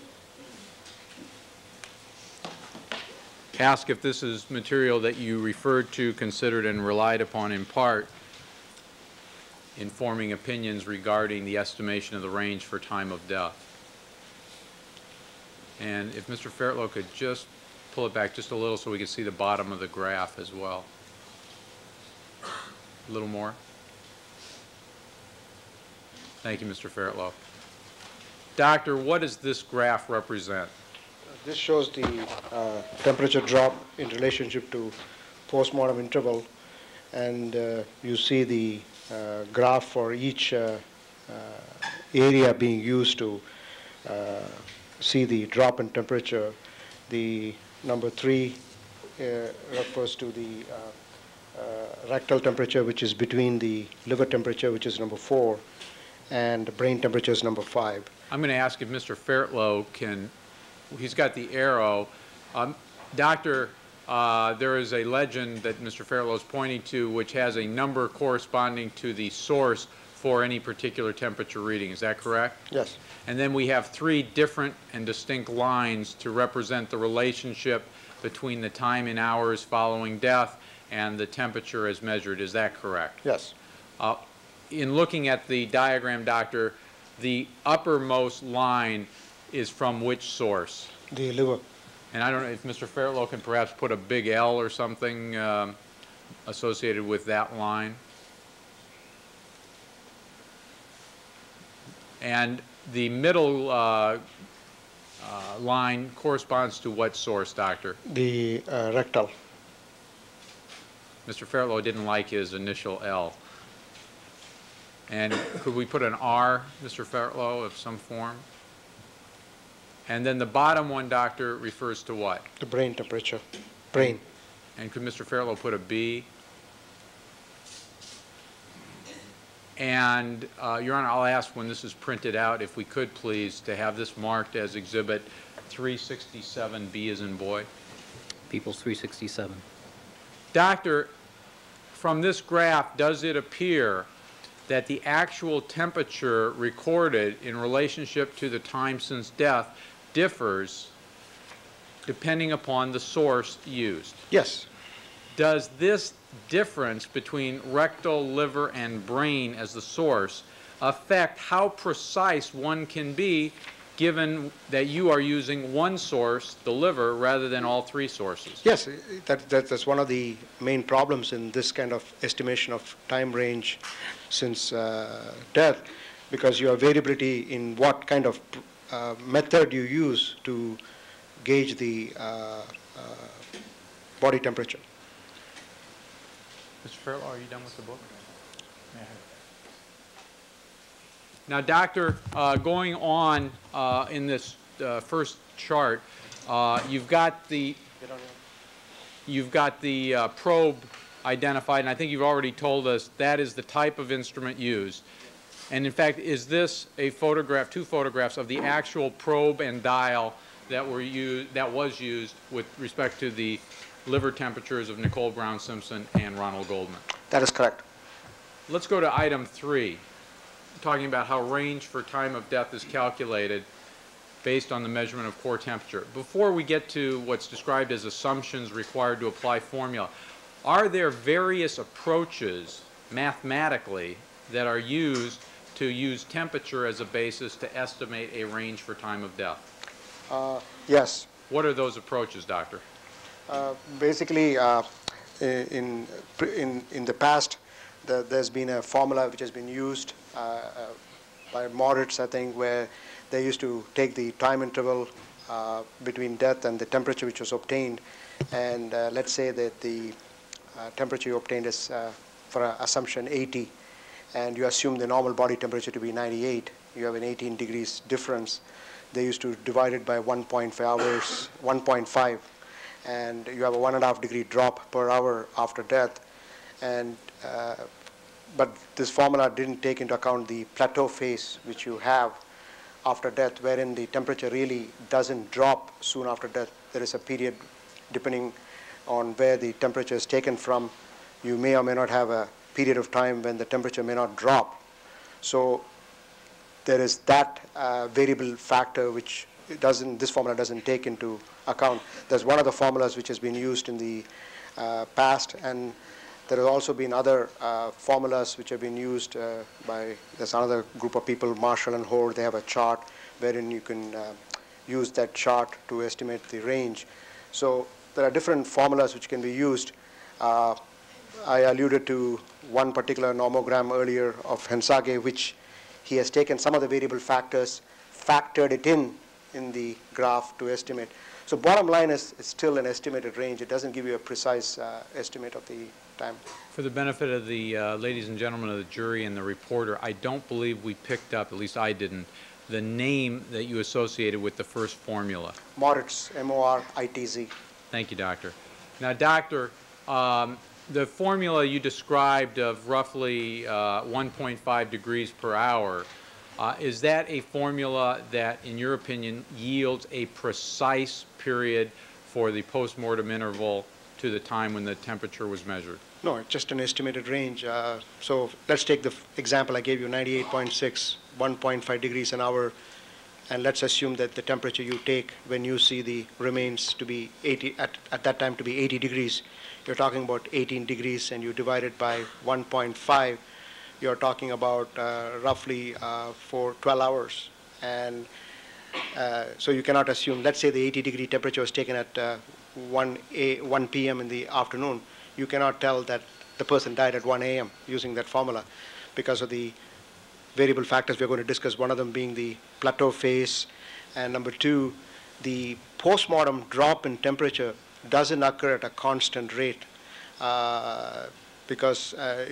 Ask if this is material that you referred to, considered, and relied upon in part in forming opinions regarding the estimation of the range for time of death. And if Mr. Fairlow could just pull it back just a little so we can see the bottom of the graph as well. A little more. Thank you, Mr. Fairlow. Doctor, what does this graph represent? This shows the temperature drop in relationship to postmortem interval, and you see the graph for each area being used to see the drop in temperature. The number 3 refers to the rectal temperature, which is between the liver temperature, which is number 4, and the brain temperature is number 5. I'm going to ask if Mr. Fairlow can, he's got the arrow. Doctor, there is a legend that Mr. Fairlow is pointing to which has a number corresponding to the source for any particular temperature reading. Is that correct? Yes. And then we have 3 different and distinct lines to represent the relationship between the time in hours following death and the temperature as measured. Is that correct? Yes. In looking at the diagram, Doctor, the uppermost line is from which source? The liver. And I don't know if Mr. Fairlow can perhaps put a big L or something associated with that line. And the middle line corresponds to what source, Doctor? The rectal. Mr. Fairlow didn't like his initial L. And could we put an R, Mr. Fairlow, of some form? And then the bottom one, Doctor, refers to what? The brain temperature. Brain. And could Mr. Fairlow put a B? And, Your Honor, I'll ask when this is printed out, if we could please, to have this marked as Exhibit 367, B as in boy. People's 367. Doctor, from this graph, does it appear that the actual temperature recorded in relationship to the time since death differs depending upon the source used? Yes. Does this difference between rectal, liver, and brain as the source affect how precise one can be given that you are using one source, the liver, rather than all 3 sources? Yes, that's one of the main problems in this kind of estimation of time range since death, because you have variability in what kind of method you use to gauge the body temperature. Mr. Fairlow, are you done with the book? Now, Doctor, going on in this first chart, you've got the probe identified, and I think you've already told us that is the type of instrument used. And in fact, is this a photograph, 2 photographs of the actual probe and dial that were used, that was used with respect to the liver temperatures of Nicole Brown Simpson and Ronald Goldman? That is correct. Let's go to item 3. talking about how range for time of death is calculated based on the measurement of core temperature. Before we get to what's described as assumptions required to apply formula, are there various approaches mathematically that are used to use temperature as a basis to estimate a range for time of death? Yes. What are those approaches, Doctor? Basically, in the past, there's been a formula which has been used by moderates, I think, where they used to take the time interval between death and the temperature which was obtained, and let's say that the temperature you obtained is for assumption 80, and you assume the normal body temperature to be 98. You have an 18 degrees difference. They used to divide it by 1.5 hours, 1.5, and you have a 1.5 degree drop per hour after death. And but this formula didn't take into account the plateau phase which you have after death, wherein the temperature really doesn't drop soon after death. There is a period, depending on where the temperature is taken from, you may or may not have a period of time when the temperature may not drop. So there is that variable factor which this formula doesn't take into account. There's one of the formulas which has been used in the past, and there have also been other formulas which have been used there's another group of people, Marshall and Hoare. They have a chart wherein you can use that chart to estimate the range. So there are different formulas which can be used. I alluded to one particular normogram earlier of Hensage, which he has taken some of the variable factors, factored it in the graph to estimate. So bottom line is it's still an estimated range. It doesn't give you a precise estimate of the time. For the benefit of the ladies and gentlemen of the jury and the reporter, I don't believe we picked up, at least I didn't, the name that you associated with the first formula. Moritz, M-O-R-I-T-Z. Thank you, Doctor. Now, Doctor, the formula you described of roughly 1.5 degrees per hour, is that a formula that, in your opinion, yields a precise period for the postmortem interval to the time when the temperature was measured? No, it's just an estimated range. So let's take the example I gave you, 98.6, 1.5 degrees an hour, and let's assume that the temperature you take when you see the remains to be 80, at that time to be 80 degrees, you're talking about 18 degrees, and you divide it by 1.5, you're talking about roughly for 12 hours. And so you cannot assume, let's say the 80 degree temperature was taken at 1 p.m. in the afternoon. You cannot tell that the person died at 1 a.m. using that formula because of the variable factors we're going to discuss, one of them being the plateau phase, and number two, the postmortem drop in temperature doesn't occur at a constant rate because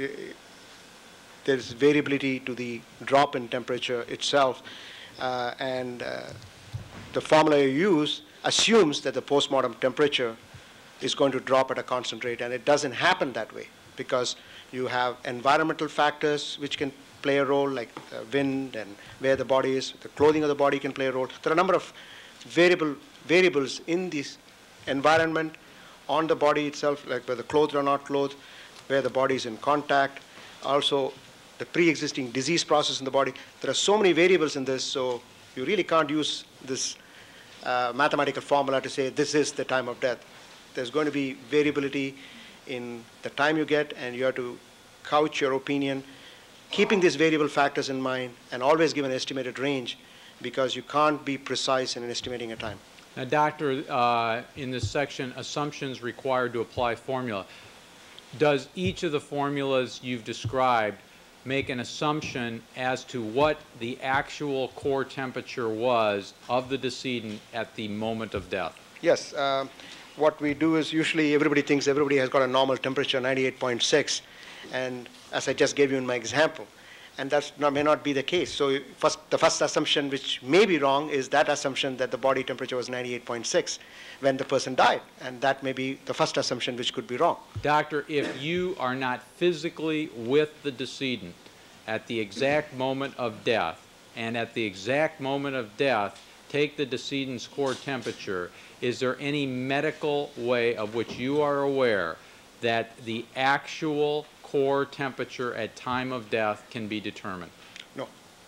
there's variability to the drop in temperature itself, and the formula you use assumes that the postmortem temperature is going to drop at a constant rate, and it doesn't happen that way because you have environmental factors which can play a role, like wind and where the body is, the clothing of the body can play a role. There are a number of variables in this environment, on the body itself, like whether clothed or not clothed, where the body is in contact, also the pre-existing disease process in the body. There are so many variables in this, so you really can't use this mathematical formula to say this is the time of death. There's going to be variability in the time you get, and you have to couch your opinion keeping these variable factors in mind and always give an estimated range, because you can't be precise in estimating a time. Now, Doctor, in this section, assumptions required to apply formula, does each of the formulas you've described make an assumption as to what the actual core temperature was of the decedent at the moment of death? Yes. What we do is usually everybody thinks everybody has got a normal temperature, 98.6, and as I just gave you in my example, and that may not be the case. So the first assumption, which may be wrong, is that assumption that the body temperature was 98.6 when the person died, and that may be the first assumption which could be wrong. Doctor, if you are not physically with the decedent at the exact moment of death, and at the exact moment of death take the decedent's core temperature, is there any medical way of which you are aware that the actual core temperature at time of death can be determined? No.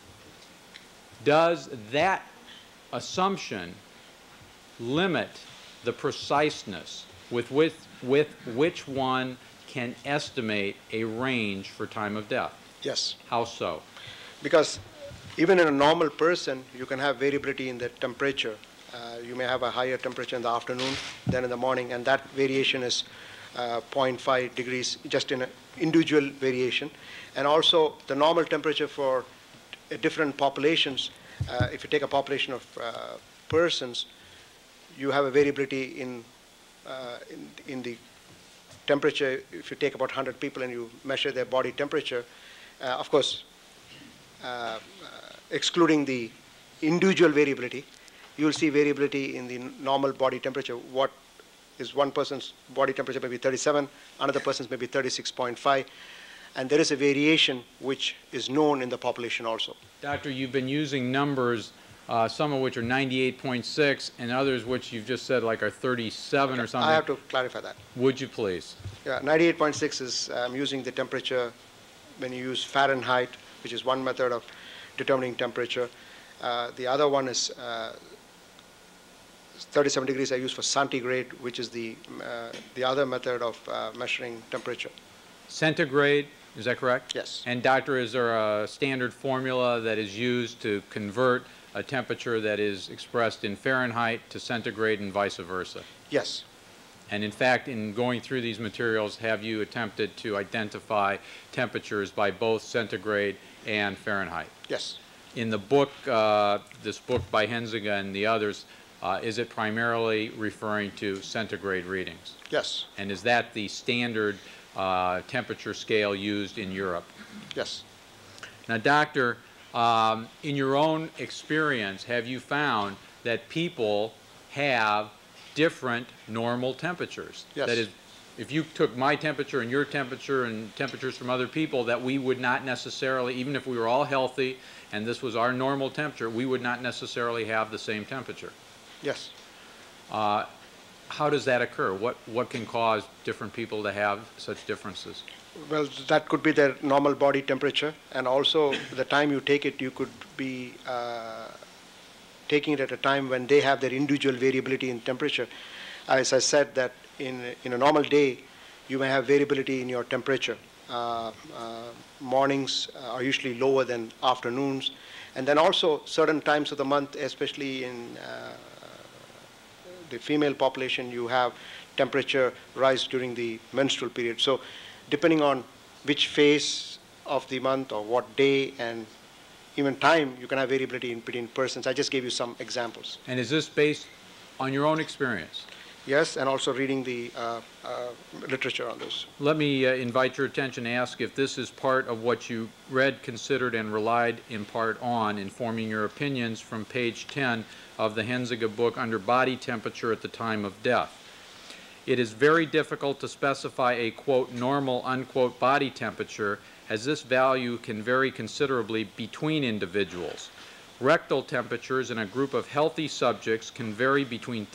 Does that assumption limit the preciseness with which one can estimate a range for time of death? Yes. How so? Because even in a normal person, you can have variability in the temperature. You may have a higher temperature in the afternoon than in the morning, and that variation is 0.5 degrees, just in an individual variation. And also, the normal temperature for different populations, if you take a population of persons, you have a variability in the temperature. If you take about 100 people and you measure their body temperature, of course, excluding the individual variability, you will see variability in the normal body temperature. What is one person's body temperature may be 37, another person's may be 36.5, and there is a variation which is known in the population also. Doctor, you've been using numbers, some of which are 98.6, and others which you've just said like are 37 or something. I have to clarify that. Would you please? Yeah, 98.6 is using the temperature when you use Fahrenheit, which is one method of determining temperature. The other one is 37 degrees I use for centigrade, which is the other method of measuring temperature. Centigrade, is that correct? Yes. And doctor, is there a standard formula that is used to convert a temperature that is expressed in Fahrenheit to centigrade and vice versa? Yes. And in fact, in going through these materials, have you attempted to identify temperatures by both centigrade and Fahrenheit? Yes. In the book, this book by Henziga and the others, is it primarily referring to centigrade readings? Yes. And is that the standard temperature scale used in Europe? Yes. Now, doctor, in your own experience, have you found that people have different normal temperatures? Yes. That is, if you took my temperature and your temperature and temperatures from other people, that we would not necessarily, even if we were all healthy and this was our normal temperature, we would not necessarily have the same temperature. Yes. How does that occur? What can cause different people to have such differences? Well, that could be their normal body temperature, and also the time you take it, you could be taking it at a time when they have their individual variability in temperature. As I said, that in a normal day, you may have variability in your temperature. Mornings are usually lower than afternoons, and then also certain times of the month, especially in the female population, you have temperature rise during the menstrual period. So depending on which phase of the month or what day and even time, you can have variability in between persons. I just gave you some examples. And is this based on your own experience? Yes, and also reading the literature on this. Let me invite your attention to ask if this is part of what you read, considered, and relied in part on in forming your opinions from page 10 of the Henziga book under body temperature at the time of death. It is very difficult to specify a, quote, normal, unquote, body temperature, as this value can vary considerably between individuals. Rectal temperatures in a group of healthy subjects can vary between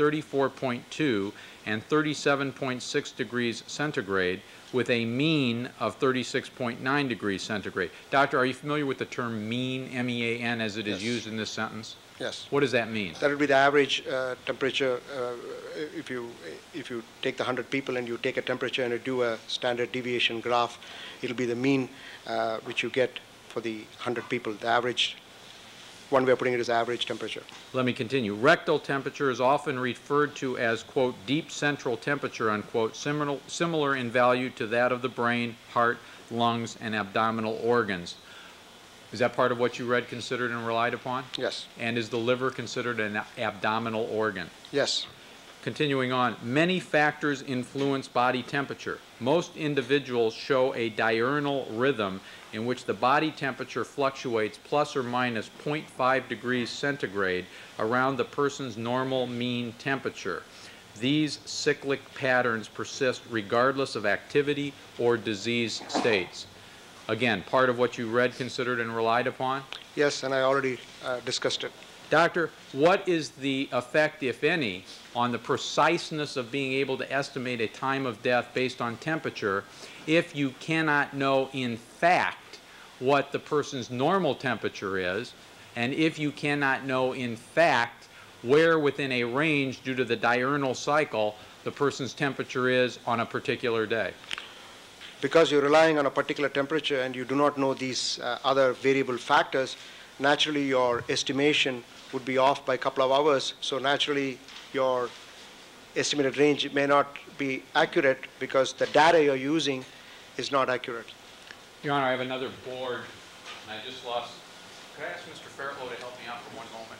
34.2 and 37.6 degrees centigrade, with a mean of 36.9 degrees centigrade. Doctor, are you familiar with the term mean, M-E-A-N, as it is used in this sentence? Yes. What does that mean? That would be the average temperature. If you take the 100 people and you take a temperature and you do a standard deviation graph, it'll be the mean which you get for the 100 people. The average, one way of putting it is average temperature. Let me continue. Rectal temperature is often referred to as, quote, deep central temperature, unquote, similar in value to that of the brain, heart, lungs, and abdominal organs. Is that part of what you read, considered, and relied upon? Yes. And is the liver considered an abdominal organ? Yes. Continuing on, many factors influence body temperature. Most individuals show a diurnal rhythm in which the body temperature fluctuates plus or minus 0.5 degrees centigrade around the person's normal mean temperature. These cyclic patterns persist regardless of activity or disease states. Again, part of what you read, considered, and relied upon? Yes, and I already discussed it. Doctor, what is the effect, if any, on the preciseness of being able to estimate a time of death based on temperature if you cannot know in fact what the person's normal temperature is, and if you cannot know in fact where within a range due to the diurnal cycle the person's temperature is on a particular day. Because you're relying on a particular temperature and you do not know these other variable factors, naturally your estimation would be off by a couple of hours. So naturally your estimated range may not be accurate because the data you're using is not accurate. Your Honor, I have another board, and I just lost. Could I ask Mr. Fairclough to help me out for one moment?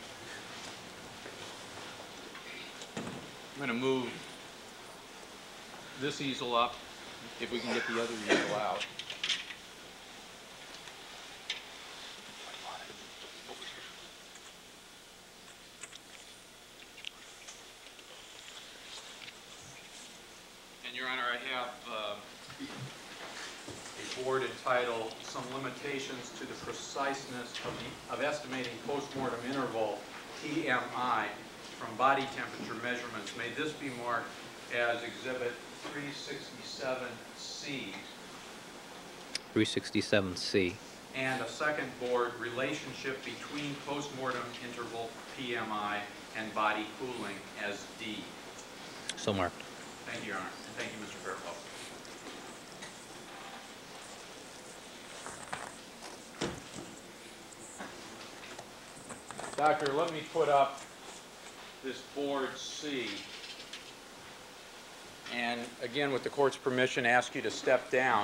I'm going to move this easel up, if we can get the other easel out. And Your Honor, I have a board entitled "Some Limitations to the Preciseness of Estimating Postmortem Interval, TMI, from Body Temperature Measurements." May this be marked as Exhibit 367C. 367C. And a second board, Relationship between Postmortem Interval, PMI, and Body Cooling, as D. So marked. Thank you, Your Honor. And thank you, Mr. Fairclough. Doctor, let me put up this board C. And again, with the court's permission, ask you to step down.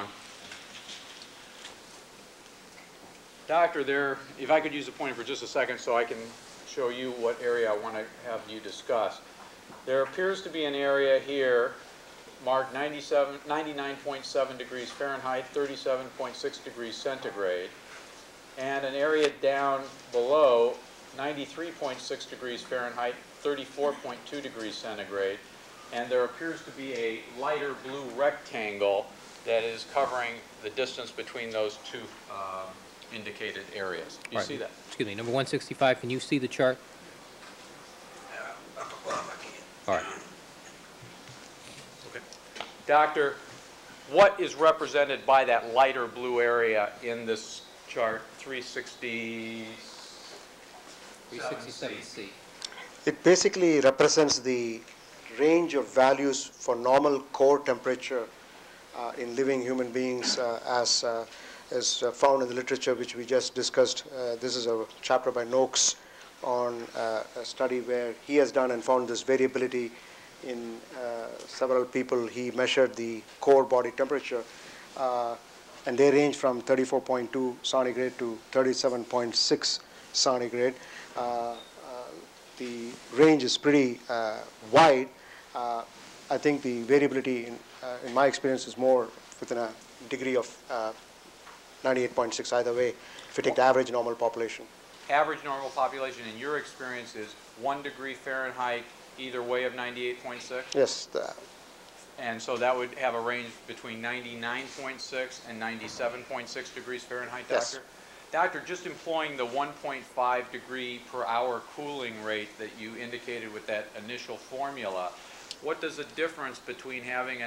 Doctor, if I could use the pointer for just a second so I can show you what area I want to have you discuss. There appears to be an area here marked 99.7 degrees Fahrenheit, 37.6 degrees centigrade, and an area down below 93.6 degrees Fahrenheit, 34.2 degrees centigrade, and there appears to be a lighter blue rectangle that is covering the distance between those two indicated areas. Do you see that? Excuse me, number 165, can you see the chart? All right. Okay. Doctor, what is represented by that lighter blue area in this chart, 367C? It basically represents the range of values for normal core temperature in living human beings as found in the literature which we just discussed. This is a chapter by Noakes on a study where he has done and found this variability in several people. He measured the core body temperature and they range from 34.2 centigrade to 37.6 centigrade. The range is pretty wide. I think the variability in my experience is more within a degree of 98.6 either way, if you take the average normal population. Average normal population in your experience is 1 degree Fahrenheit either way of 98.6? Yes. And so that would have a range between 99.6 and 97.6 degrees Fahrenheit, Doctor? Yes. Doctor, just employing the 1.5 degree per hour cooling rate that you indicated with that initial formula, what does the difference between having a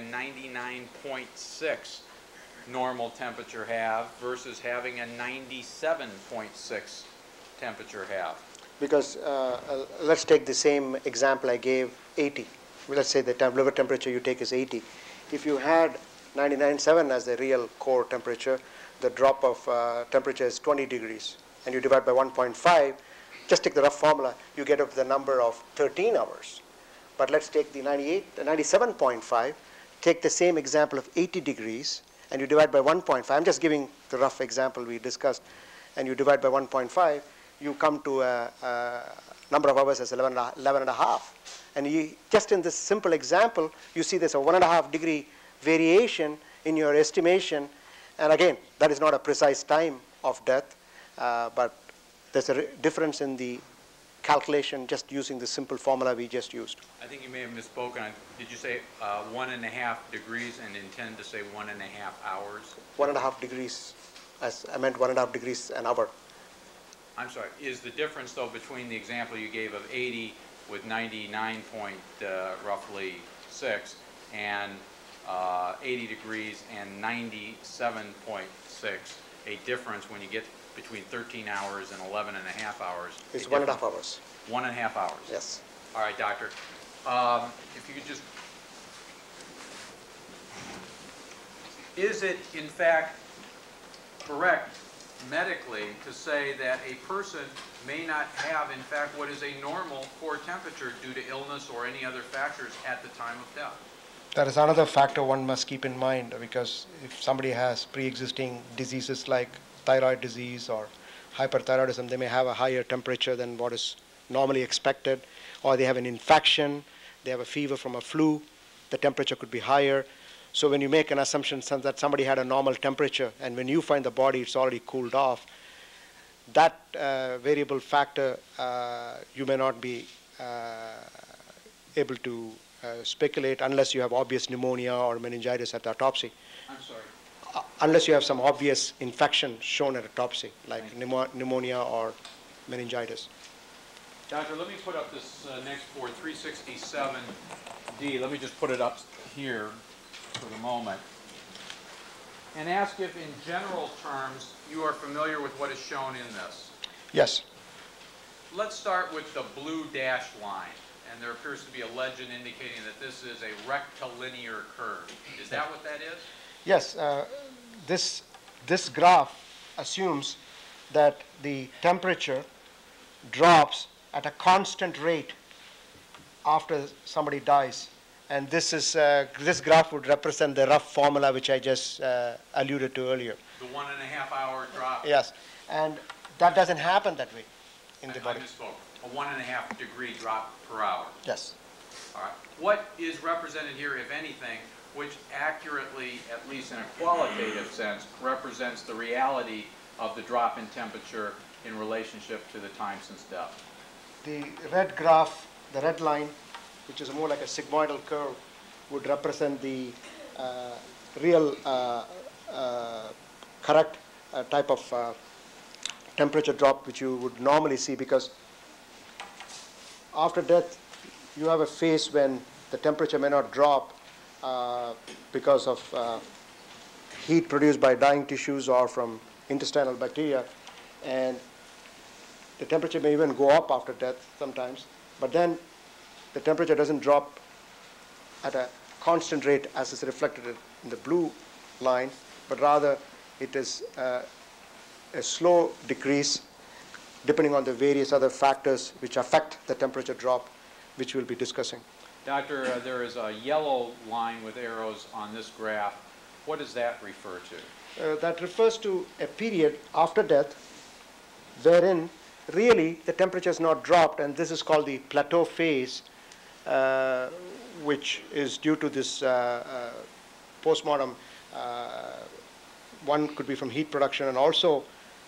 99.6 normal temperature have versus having a 97.6 temperature have? Because let's take the same example I gave, 80. Let's say the liver temperature you take is 80. If you had 99.7 as the real core temperature, the drop of temperature is 20 degrees, and you divide by 1.5, just take the rough formula, you get up the number of 13 hours. But let's take the 97.5, take the same example of 80 degrees, and you divide by 1.5. I'm just giving the rough example we discussed, and you divide by 1.5, you come to a number of hours as 11 and a half. And just in this simple example, you see there's a 1.5 degree variation in your estimation. And again, that is not a precise time of death, but there's a difference in the calculation just using the simple formula we just used. I think you may have misspoken. Did you say 1.5 degrees and intend to say 1.5 hours? 1.5 degrees, as I meant 1.5 degrees an hour. I'm sorry. Is the difference, though, between the example you gave of 80 with 99 point roughly 6 and 80 degrees and 97.6, a difference when you get between 13 hours and 11 and a half hours? It's 1.5 hours. 1.5 hours? Yes. All right, doctor. If you could just, is it in fact correct medically to say that a person may not have in fact what is a normal core temperature due to illness or any other factors at the time of death? That is another factor one must keep in mind, because if somebody has pre-existing diseases like thyroid disease or hyperthyroidism, they may have a higher temperature than what is normally expected, or they have an infection, they have a fever from a flu, the temperature could be higher. So when you make an assumption that somebody had a normal temperature, and when you find the body it's already cooled off, that variable factor you may not be able to speculate unless you have obvious pneumonia or meningitis at the autopsy. I'm sorry. Unless you have some obvious infection shown at autopsy, like pneumonia or meningitis. Doctor, let me put up this next board, 367D. Let me just put it up here for the moment. And ask if, in general terms, you are familiar with what is shown in this. Yes. Let's start with the blue dashed line. And there appears to be a legend indicating that this is a rectilinear curve. Is that what that is? Yes. This graph assumes that the temperature drops at a constant rate after somebody dies. And this graph would represent the rough formula which I just alluded to earlier. The 1.5 hour drop? Yes. And that doesn't happen that way in the body. I misspoke. A 1.5 degree drop per hour. Yes. All right. What is represented here, if anything, which accurately, at least in a qualitative sense, represents the reality of the drop in temperature in relationship to the time since death? The red graph, the red line, which is more like a sigmoidal curve, would represent the real correct type of temperature drop which you would normally see, because after death you have a phase when the temperature may not drop because of heat produced by dying tissues or from intestinal bacteria, and the temperature may even go up after death sometimes, but then the temperature doesn't drop at a constant rate as is reflected in the blue line, but rather it is a slow decrease depending on the various other factors which affect the temperature drop, which we'll be discussing. Doctor, there is a yellow line with arrows on this graph. What does that refer to? That refers to a period after death wherein really the temperature has not dropped, and this is called the plateau phase, which is due to this postmortem. One could be from heat production, and also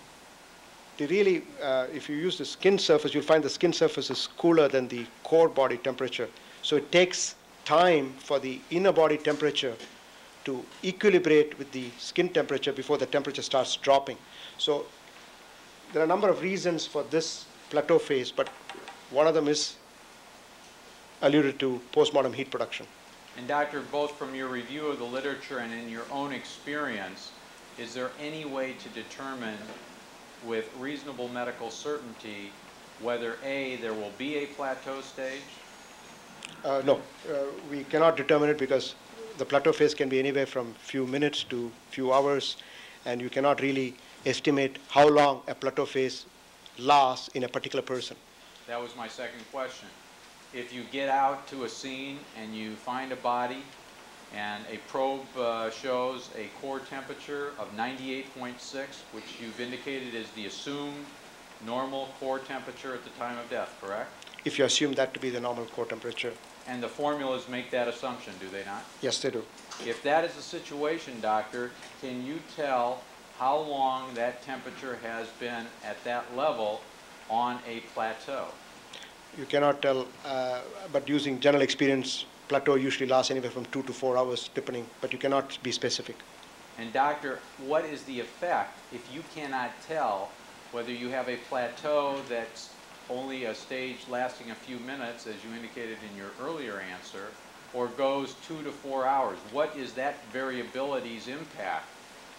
if you use the skin surface, you'll find the skin surface is cooler than the core body temperature. So it takes time for the inner body temperature to equilibrate with the skin temperature before the temperature starts dropping. So there are a number of reasons for this plateau phase, but one of them is alluded to postmortem heat production. And doctor, both from your review of the literature and in your own experience, is there any way to determine with reasonable medical certainty whether A, there will be a plateau stage? No, we cannot determine it, because the plateau phase can be anywhere from few minutes to few hours, and you cannot really estimate how long a plateau phase lasts in a particular person. That was my second question. If you get out to a scene and you find a body and a probe shows a core temperature of 98.6, which you've indicated is the assumed normal core temperature at the time of death, correct? If you assume that to be the normal core temperature. And the formulas make that assumption, do they not? Yes, they do. If that is the situation, doctor, can you tell how long that temperature has been at that level on a plateau? You cannot tell, but using general experience, plateau usually lasts anywhere from 2 to 4 hours, depending, but you cannot be specific. And doctor, what is the effect if you cannot tell whether you have a plateau that's only a stage lasting a few minutes, as you indicated in your earlier answer, or goes 2 to 4 hours? What is that variability's impact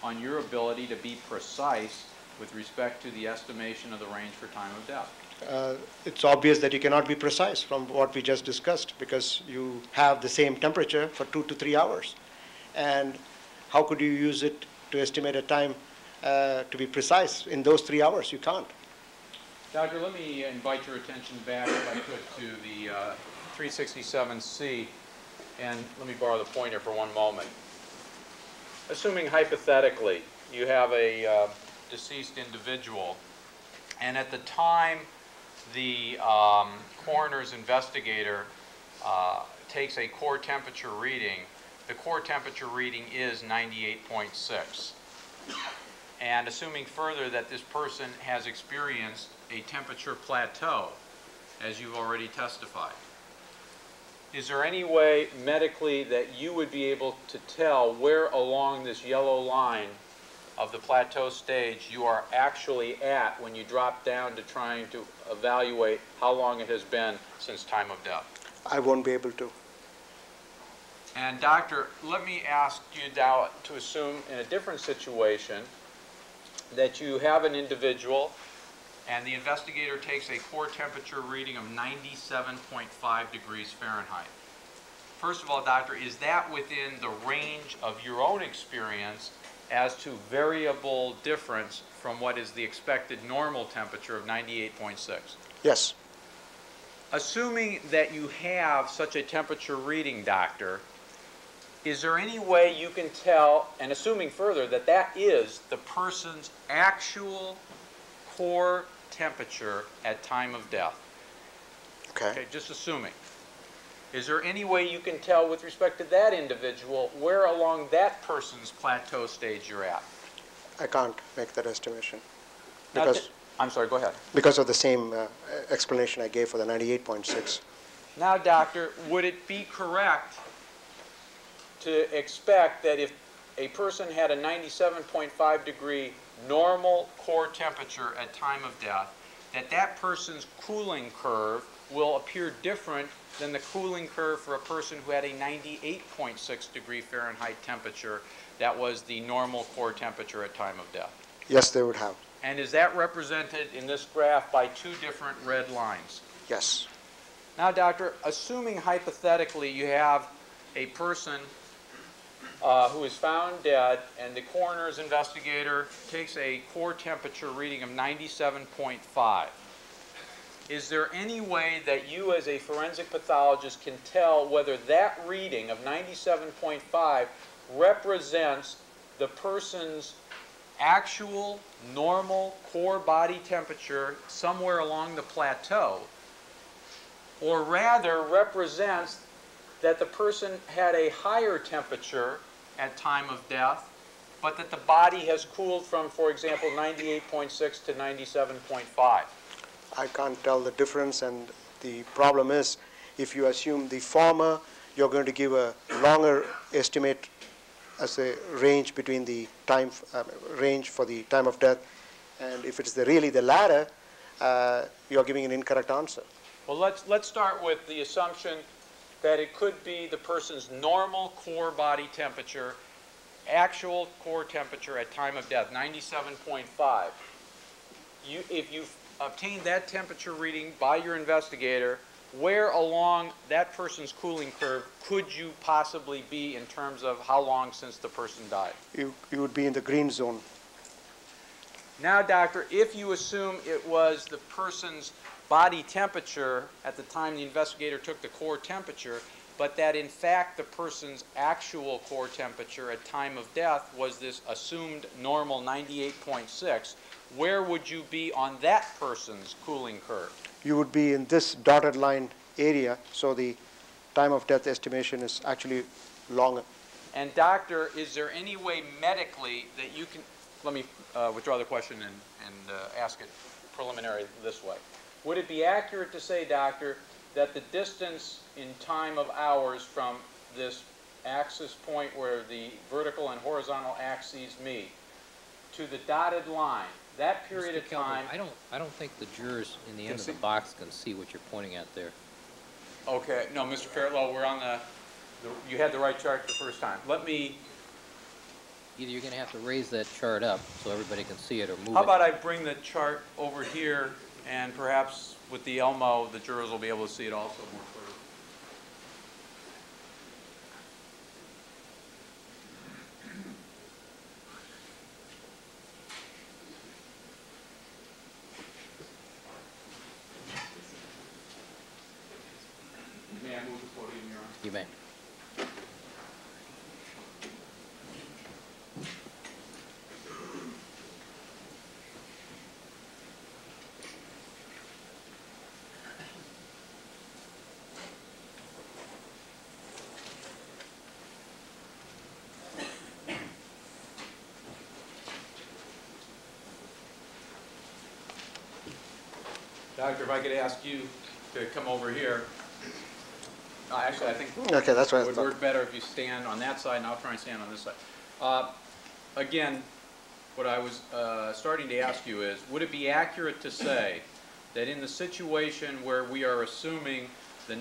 on your ability to be precise with respect to the estimation of the range for time of death? It's obvious that you cannot be precise from what we just discussed because you have the same temperature for 2 to 3 hours. And how could you use it to estimate a time to be precise in those 3 hours? You can't. Doctor, let me invite your attention back, if I could, to the 367C, and let me borrow the pointer for one moment. Assuming hypothetically you have a deceased individual, and at the time the coroner's investigator takes a core temperature reading, the core temperature reading is 98.6. And assuming further that this person has experienced a temperature plateau, as you've already testified, is there any way medically that you would be able to tell where along this yellow line of the plateau stage you are actually at when you drop down to trying to evaluate how long it has been since time of death? I won't be able to. And doctor, let me ask you now to assume in a different situation that you have an individual and the investigator takes a core temperature reading of 97.5 degrees Fahrenheit. First of all, doctor, is that within the range of your own experience as to variable difference from what is the expected normal temperature of 98.6? Yes. Assuming that you have such a temperature reading, doctor, is there any way you can tell, and assuming further that that is the person's actual core temperature at time of death? Okay, just assuming. Is there any way you can tell with respect to that individual where along that person's plateau stage you're at? I can't make that estimation. Because, I'm sorry, go ahead. Because of the same explanation I gave for the 98.6. Now, doctor, would it be correct to expect that if a person had a 97.5 degree normal core temperature at time of death, that that person's cooling curve will appear different than the cooling curve for a person who had a 98.6 degree Fahrenheit temperature that was the normal core temperature at time of death? Yes, they would have. And is that represented in this graph by two different red lines? Yes. Now, doctor, assuming hypothetically you have a person who is found dead and the coroner's investigator takes a core temperature reading of 97.5. Is there any way that you as a forensic pathologist can tell whether that reading of 97.5 represents the person's actual normal core body temperature somewhere along the plateau, or rather represents that the person had a higher temperature at time of death, but that the body has cooled from, for example, 98.6 to 97.5? I can't tell the difference, and the problem is if you assume the former, you're going to give a longer estimate as a range between the time range for the time of death, and if it's really the latter, you're giving an incorrect answer. Well, let's start with the assumption that it could be the person's normal core body temperature, actual core temperature at time of death, 97.5. If you've obtained that temperature reading by your investigator, where along that person's cooling curve could you possibly be in terms of how long since the person died? You would be in the green zone. Now, doctor, if you assume it was the person's body temperature at the time the investigator took the core temperature, but that in fact the person's actual core temperature at time of death was this assumed normal 98.6, where would you be on that person's cooling curve? You would be in this dotted line area, so the time of death estimation is actually longer. And doctor, is there any way medically that you can, let me withdraw the question and ask it preliminary this way. Would it be accurate to say, doctor, that the distance in time of hours from this axis point where the vertical and horizontal axes meet to the dotted line, that period of time... I don't think the jurors in the end of the box can see what you're pointing at there. Okay, no, Mr. Fairlow, we're on you had the right chart the first time. Let me Either you're going to have to raise that chart up so everybody can see it, or move How it. about I bring the chart over here, and perhaps with the Elmo, the jurors will be able to see it also more clearly. May I move the podium, Your Honor? You may. Doctor, if I could ask you to come over here. Actually, I think Okay, that's it right. would work better if you stand on that side, and I'll try and stand on this side. Again, what I was starting to ask you is, would it be accurate to say that in the situation where we are assuming the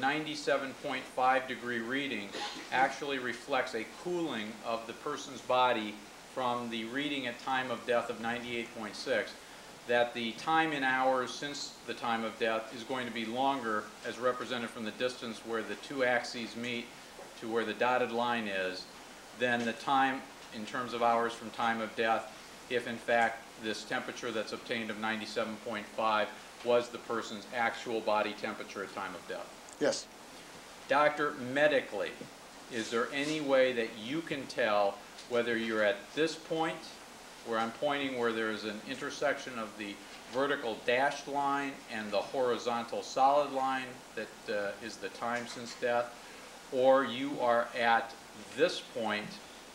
97.5 degree reading actually reflects a cooling of the person's body from the reading at time of death of 98.6, that the time in hours since the time of death is going to be longer, as represented from the distance where the two axes meet to where the dotted line is, than the time in terms of hours from time of death, if in fact this temperature that's obtained of 97.5 was the person's actual body temperature at time of death? Yes. Doctor, medically, is there any way that you can tell whether you're at this point, where I'm pointing where there is an intersection of the vertical dashed line and the horizontal solid line that is the time since death, or you are at this point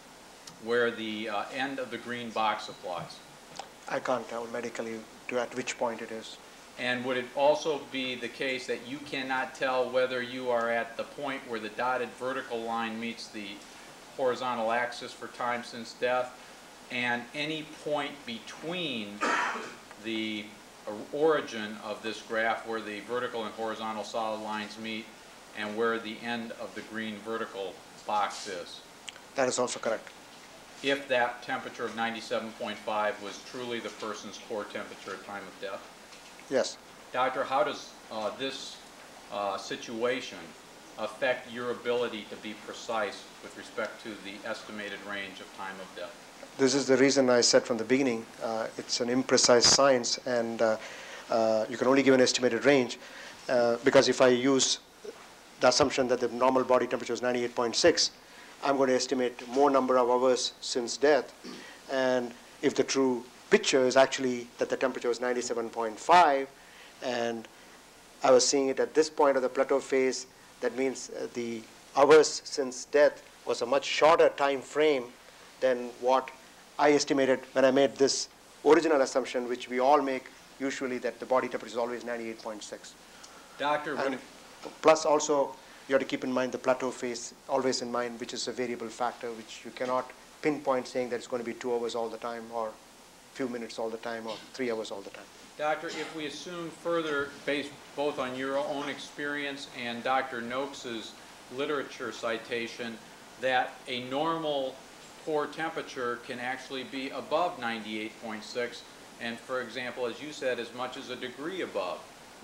where the end of the green box applies? I can't tell medically to at which point it is. And would it also be the case that you cannot tell whether you are at the point where the dotted vertical line meets the horizontal axis for time since death, and any point between the origin of this graph where the vertical and horizontal solid lines meet and where the end of the green vertical box is? That is also correct. If that temperature of 97.5 was truly the person's core temperature at time of death? Yes. Doctor, how does this situation affect your ability to be precise with respect to the estimated range of time of death? This is the reason I said from the beginning, it's an imprecise science, and you can only give an estimated range, because if I use the assumption that the normal body temperature is 98.6, I'm going to estimate more number of hours since death. And if the true picture is actually that the temperature was 97.5, and I was seeing it at this point of the plateau phase, that means the hours since death was a much shorter time frame than what I estimated when I made this original assumption, which we all make usually, that the body temperature is always 98.6. Doctor, And plus also, you have to keep in mind the plateau phase, always in mind, which is a variable factor, which you cannot pinpoint saying that it's going to be 2 hours all the time, or a few minutes all the time, or 3 hours all the time. Doctor, if we assume further, based both on your own experience and Dr. Noakes's literature citation, that a normal core temperature can actually be above 98.6, and for example, as you said, as much as a degree above,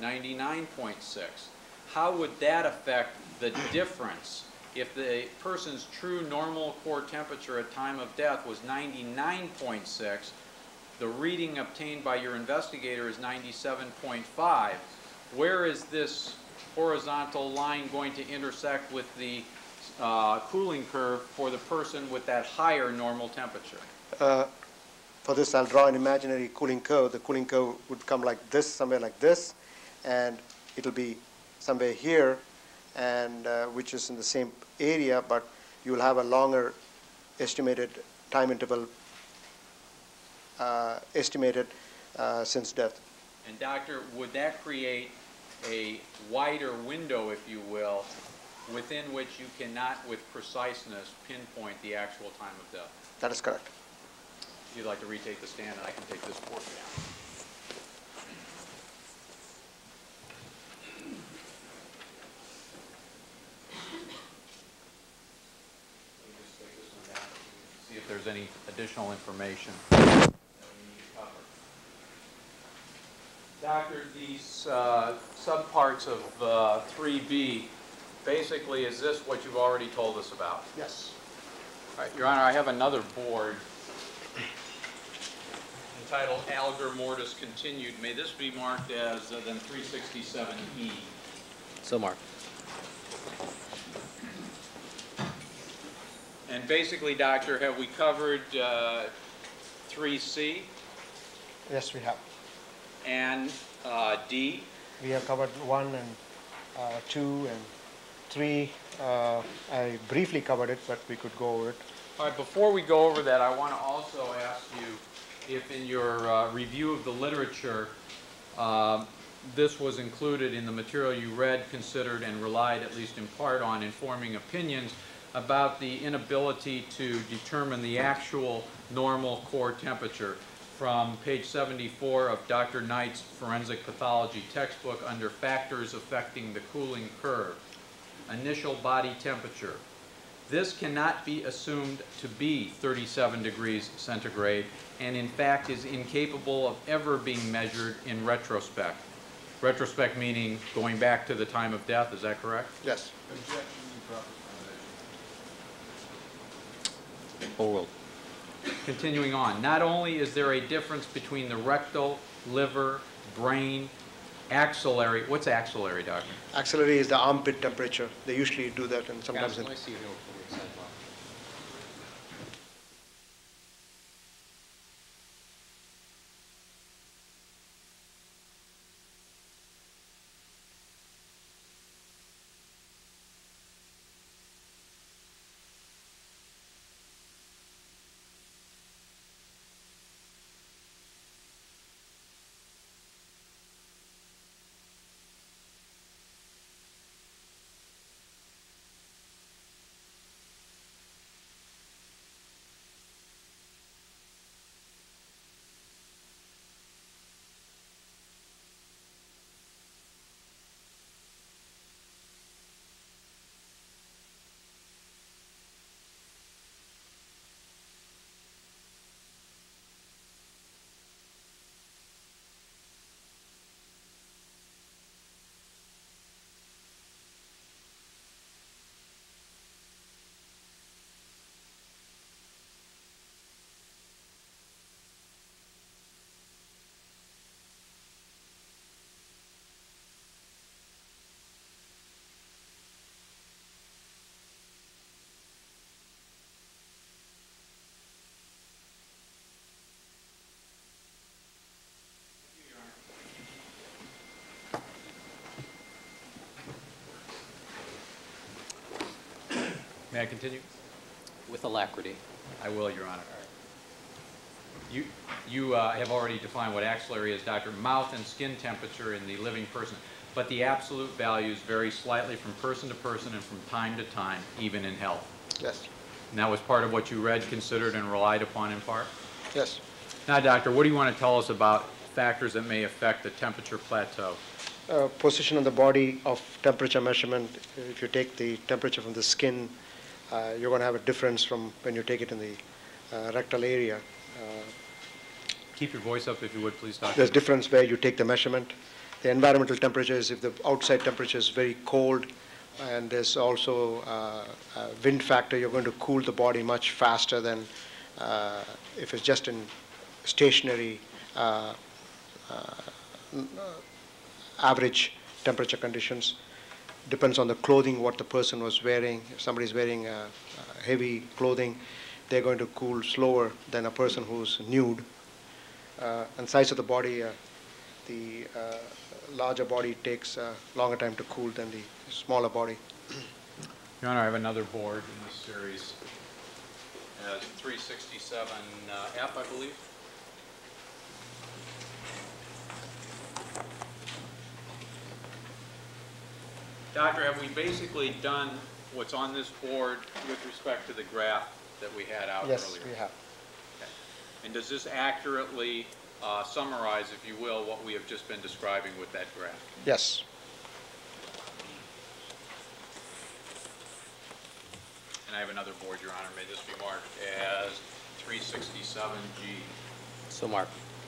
99.6. How would that affect the difference if the person's true normal core temperature at time of death was 99.6, the reading obtained by your investigator is 97.5, where is this horizontal line going to intersect with the cooling curve for the person with that higher normal temperature? For this, I'll draw an imaginary cooling curve. The cooling curve would come like this, somewhere like this, and it'll be somewhere here, and which is in the same area, but you'll have a longer estimated time interval estimated since death. And doctor, would that create a wider window, if you will, within which you cannot with preciseness pinpoint the actual time of death? That is correct. If you'd like to retake the stand, and I can take this portion down. See if there's there's any additional information that we need to cover. Doctor, these subparts of 3B, basically, is this what you've already told us about? Yes. All right, Your Honor, I have another board entitled Alger Mortis Continued. May this be marked as then 367E? So marked. And basically, Doctor, have we covered 3C Yes, we have. and D? We have covered 1 and 2 and 3. I briefly covered it, but we could go over it. All right, before we go over that, I want to also ask you if in your review of the literature, this was included in the material you read, considered, and relied at least in part on informing opinions about the inability to determine the actual normal core temperature from page 74 of Dr. Knight's forensic pathology textbook under factors affecting the cooling curve. Initial body temperature. This cannot be assumed to be 37 degrees centigrade and in fact is incapable of ever being measured in retrospect. Retrospect meaning going back to the time of death, is that correct? Yes. Overruled. Continuing on, not only is there a difference between the rectal, liver, brain, axillary, what's axillary, doctor? Axillary is the armpit temperature. They usually do that, and sometimes in May I continue? With alacrity. I will, Your Honor. You have already defined what axillary is, Doctor. Mouth and skin temperature in the living person, but the absolute values vary slightly from person to person and from time to time, even in health. yes, And that was part of what you read, considered, and relied upon in part? yes. Now, Doctor, what do you want to tell us about factors that may affect the temperature plateau? Position on the body of temperature measurement. If you take the temperature from the skin, you're going to have a difference from when you take it in the rectal area. Keep your voice up if you would, please, Doctor. There's difference where you take the measurement. The environmental temperature is if the outside temperature is very cold, and there's also a wind factor, you're going to cool the body much faster than if it's just in stationary average temperature conditions. Depends on the clothing, what the person was wearing. If somebody's wearing heavy clothing, they're going to cool slower than a person who's nude. And size of the body, the larger body takes a longer time to cool than the smaller body. Your Honor, I have another board in this series. 367F, I believe. Doctor, have we basically done what's on this board with respect to the graph that we had out Yes, earlier? we have. Okay. And does this accurately summarize, if you will, what we have just been describing with that graph? Yes. And I have another board, Your Honor. May this be marked as 367G. So marked.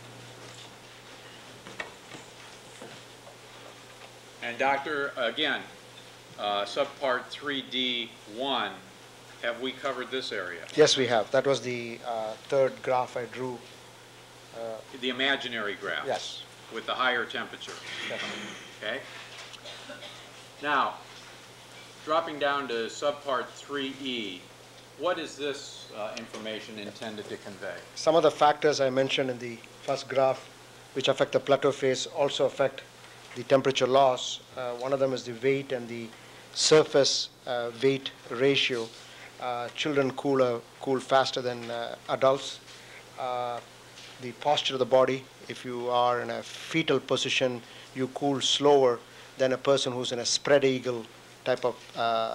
And Doctor, again, subpart 3D1, have we covered this area? Yes, we have. That was the third graph I drew. The imaginary graph? Yes. With the higher temperature? Yes. Okay. Now, dropping down to subpart 3E, what is this information intended to convey? Some of the factors I mentioned in the first graph which affect the plateau phase also affect the temperature loss. One of them is the weight and the surface weight ratio. Children cool faster than adults. The posture of the body, if you are in a fetal position, you cool slower than a person who's in a spread eagle type of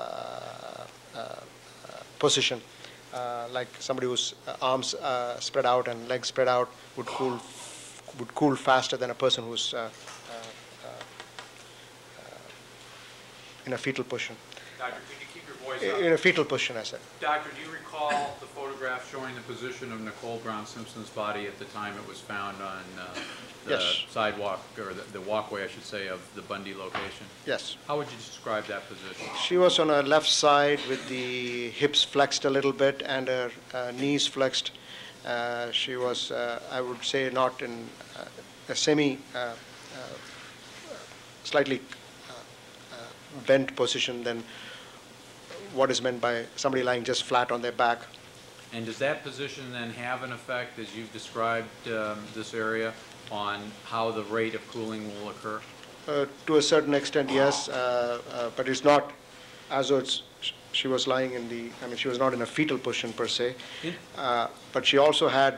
position. Like somebody whose arms spread out and legs spread out would cool faster than a person who's in a fetal position. Doctor, could you keep your voice up? In a fetal position, I said. Doctor, do you recall the photograph showing the position of Nicole Brown Simpson's body at the time it was found on the Yes. sidewalk, or the walkway, I should say, of the Bundy location? Yes. How would you describe that position? She was on her left side with the hips flexed a little bit and her knees flexed. She was, I would say, not in a slightly bent position than what is meant by somebody lying just flat on their back. And does that position then have an effect, as you've described this area, on how the rate of cooling will occur? To a certain extent, yes, but it's not as though she was lying in the, I mean, she was not in a fetal position per se, but she also had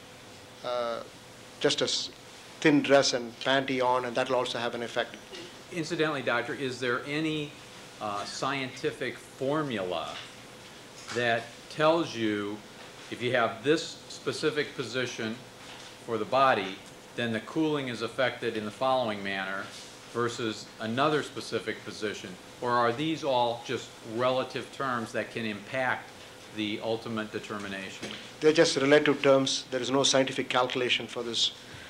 just a thin dress and panty on, and that will also have an effect. Incidentally, Doctor, is there any scientific formula that tells you if you have this specific position for the body, then the cooling is affected in the following manner versus another specific position? Or are these all just relative terms that can impact the ultimate determination? They're just relative terms. There is no scientific calculation for this.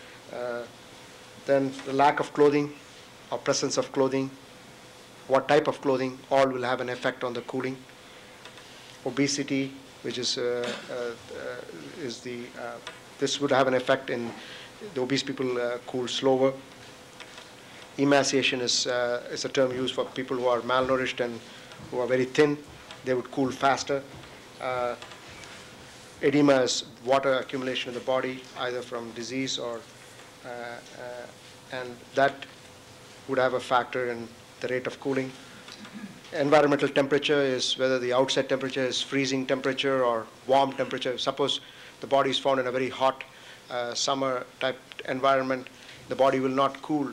Then the lack of clothing or presence of clothing, what type of clothing, all will have an effect on the cooling. Obesity, which is this would have an effect in the obese people cool slower. Emaciation is a term used for people who are malnourished and who are very thin. They would cool faster. Edema is water accumulation in the body, either from disease or, and that would have a factor in the rate of cooling. Environmental temperature is whether the outside temperature is freezing temperature or warm temperature. Suppose the body is found in a very hot summer type environment, the body will not cool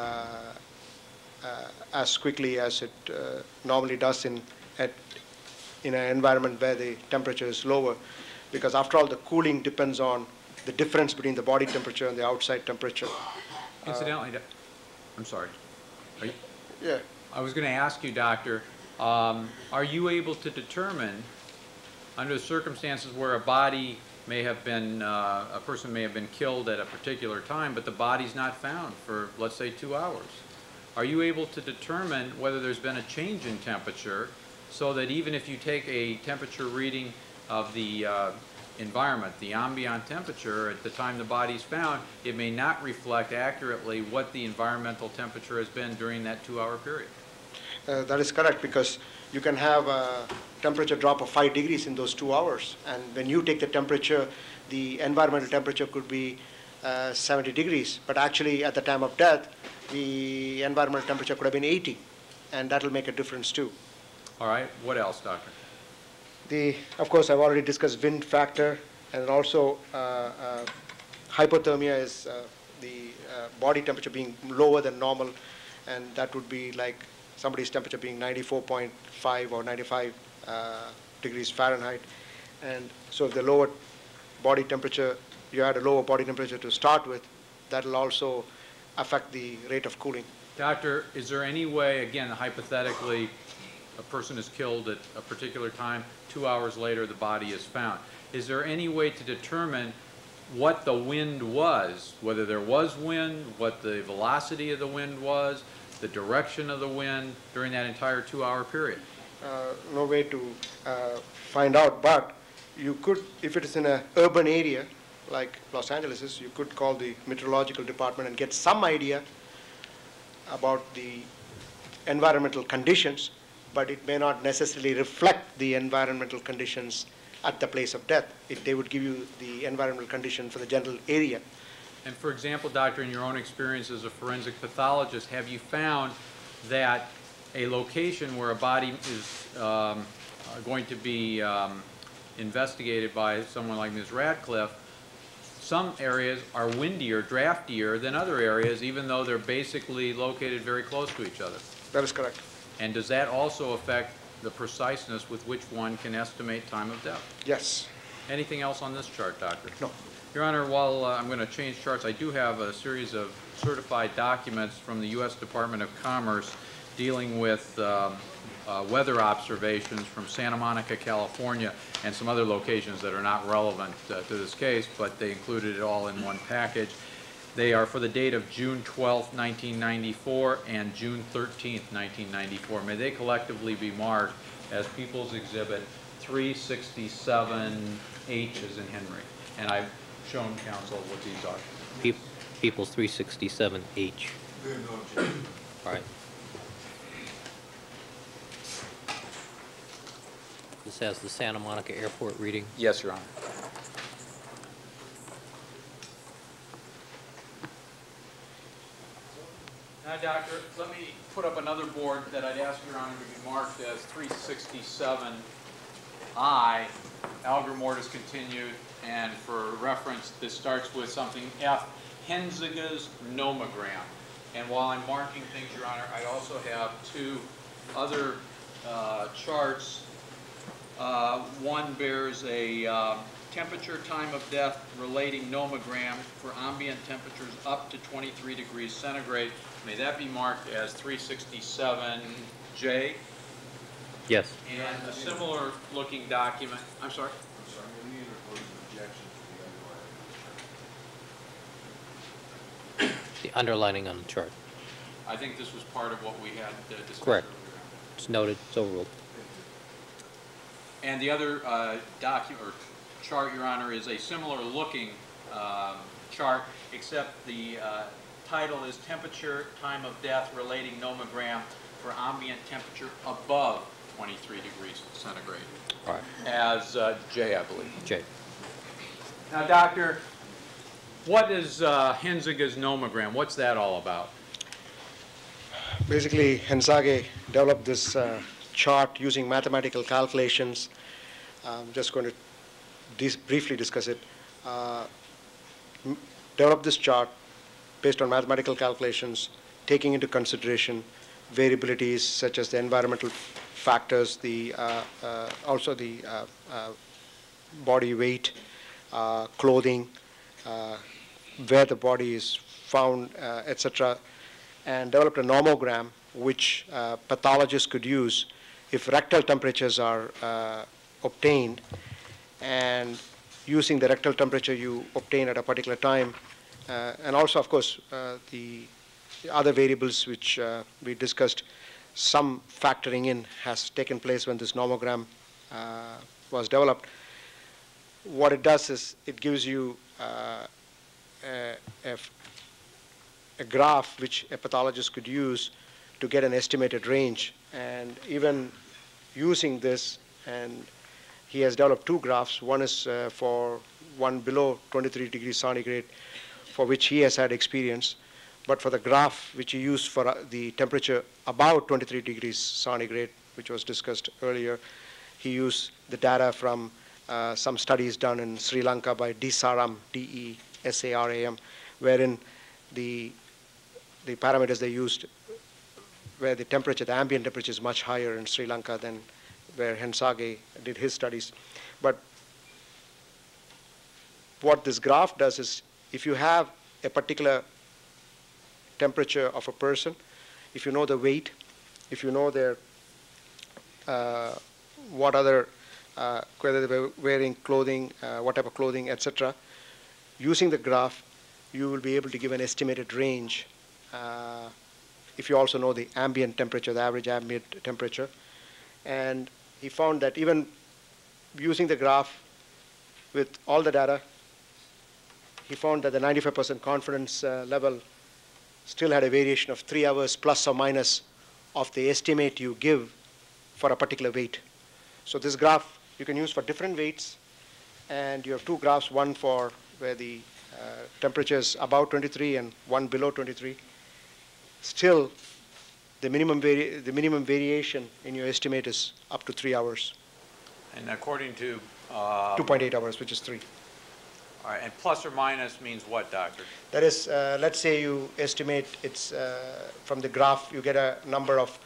as quickly as it normally does in an environment where the temperature is lower, because after all the cooling depends on the difference between the body temperature and the outside temperature. Incidentally, I'm sorry. Yeah. I was going to ask you, Doctor, are you able to determine, under the circumstances where a body may have been, a person may have been killed at a particular time, but the body's not found for, let's say, 2 hours, are you able to determine whether there's been a change in temperature so that even if you take a temperature reading of the environment, the ambient temperature at the time the body's found, it may not reflect accurately what the environmental temperature has been during that 2-hour period? That is correct, because you can have a temperature drop of 5 degrees in those 2 hours, and when you take the temperature, the environmental temperature could be 70 degrees, but actually at the time of death, the environmental temperature could have been 80, and that will make a difference too. All right, what else, Doctor? Of course, I've already discussed wind factor, and also hypothermia is the body temperature being lower than normal, and that would be like somebody's temperature being 94.5 or 95 degrees Fahrenheit. And so if the lower body temperature, you had a lower body temperature to start with, that will also affect the rate of cooling. Doctor, is there any way, again, hypothetically, a person is killed at a particular time, 2 hours later the body is found. is there any way to determine what the wind was, whether there was wind, what the velocity of the wind was, the direction of the wind during that entire 2-hour period? No way to find out, but you could, if it is in an urban area like Los Angeles is, you could call the meteorological department and get some idea about the environmental conditions, but it may not necessarily reflect the environmental conditions at the place of death. They would give you the environmental condition for the general area. And for example, doctor, in your own experience as a forensic pathologist, have you found that a location where a body is going to be investigated by someone like Ms. Radcliffe, some areas are windier, draftier than other areas, even though they're basically located very close to each other? That is correct. And does that also affect the preciseness with which one can estimate time of death? Yes. Anything else on this chart, doctor? No. Your Honor, while I'm going to change charts, I do have a series of certified documents from the U.S. Department of Commerce dealing with weather observations from Santa Monica, California, and some other locations that are not relevant to this case, but they included it all in one package. They are for the date of June 12, 1994 and June 13, 1994. May they collectively be marked as People's Exhibit 367H as in Henry. And I've shown counsel what these are. People's 367H. All right. This has the Santa Monica Airport reading. Yes, Your Honor. Now, doctor, let me put up another board that I'd ask Your Honor to be marked as 367I. Alger mortis continued, and for reference, this starts with something F, Henziga's nomogram. And while I'm marking things, Your Honor, I also have two other charts. One bears a temperature time of death relating nomogram for ambient temperatures up to 23 degrees centigrade. May that be marked as 367J? Yes. And a similar looking document, I'm sorry? I'm sorry, we need to propose an objection to the underlying. The underlining on the chart. I think this was part of what we had discussed Correct. earlier. It's noted. It's overruled. And the other document or chart, Your Honor, is a similar looking chart, except the title is Temperature Time of Death Relating Nomogram for Ambient Temperature Above 23 degrees centigrade. All right. As J, I believe. J. Now, doctor, what is Henziga's nomogram? What's that all about? Basically, Hensage developed this chart using mathematical calculations. I'm just going to briefly discuss it. Developed this chart based on mathematical calculations, taking into consideration variabilities such as the environmental factors, also the body weight, clothing, where the body is found, etc., and developed a nomogram which pathologists could use if rectal temperatures are obtained, and using the rectal temperature you obtain at a particular time, and also, of course, the other variables which we discussed, some factoring in has taken place when this nomogram was developed. What it does is it gives you a graph which a pathologist could use to get an estimated range. And even using this, and he has developed two graphs. One is for one below 23 degrees centigrade, for which he has had experience. But for the graph which he used for the temperature about 23 degrees centigrade, which was discussed earlier, he used the data from some studies done in Sri Lanka by DSARAM, D-E-S-A-R-A-M, wherein the parameters they used, where the temperature, the ambient temperature is much higher in Sri Lanka than where Hensage did his studies. But what this graph does is, if you have a particular temperature of a person, if you know the weight, if you know their what other whether they were wearing clothing, what type of clothing, etc. Using the graph, you will be able to give an estimated range if you also know the ambient temperature, the average ambient temperature. And he found that even using the graph with all the data, he found that the 95% confidence level still had a variation of 3 hours plus or minus of the estimate you give for a particular weight. So this graph you can use for different weights, and you have two graphs, one for where the temperature is above 23 and one below 23. Still, the minimum variation in your estimate is up to 3 hours. And according to 2.8 hours, which is 3. all right, and plus or minus means what, doctor? That is, let's say you estimate it's from the graph, you get a number of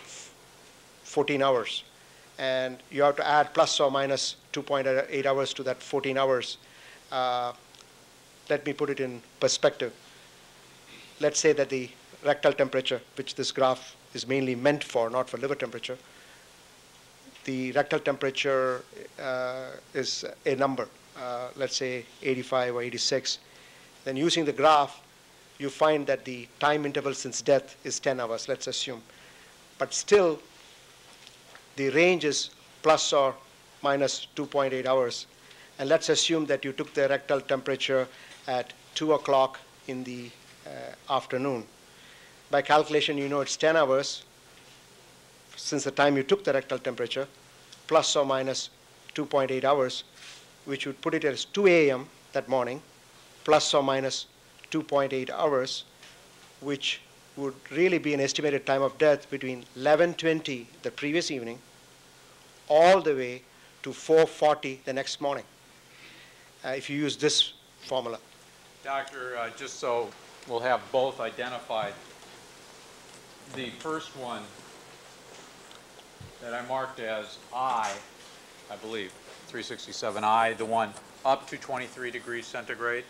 14 hours. And you have to add plus or minus 2.8 hours to that 14 hours. Let me put it in perspective. Let's say that the rectal temperature, which this graph is mainly meant for, not for liver temperature, the rectal temperature is a number, let's say 85 or 86. Then using the graph, you find that the time interval since death is 10 hours, let's assume. But still, the range is plus or minus 2.8 hours. And let's assume that you took the rectal temperature at 2 o'clock in the afternoon. By calculation, you know it's 10 hours since the time you took the rectal temperature, plus or minus 2.8 hours, which would put it as 2 a.m. that morning, plus or minus 2.8 hours, which would really be an estimated time of death between 11:20 the previous evening all the way to 4:40 the next morning, if you use this formula. Doctor, just so we'll have both identified, the first one that I marked as I believe, 367I, the one up to 23 degrees centigrade.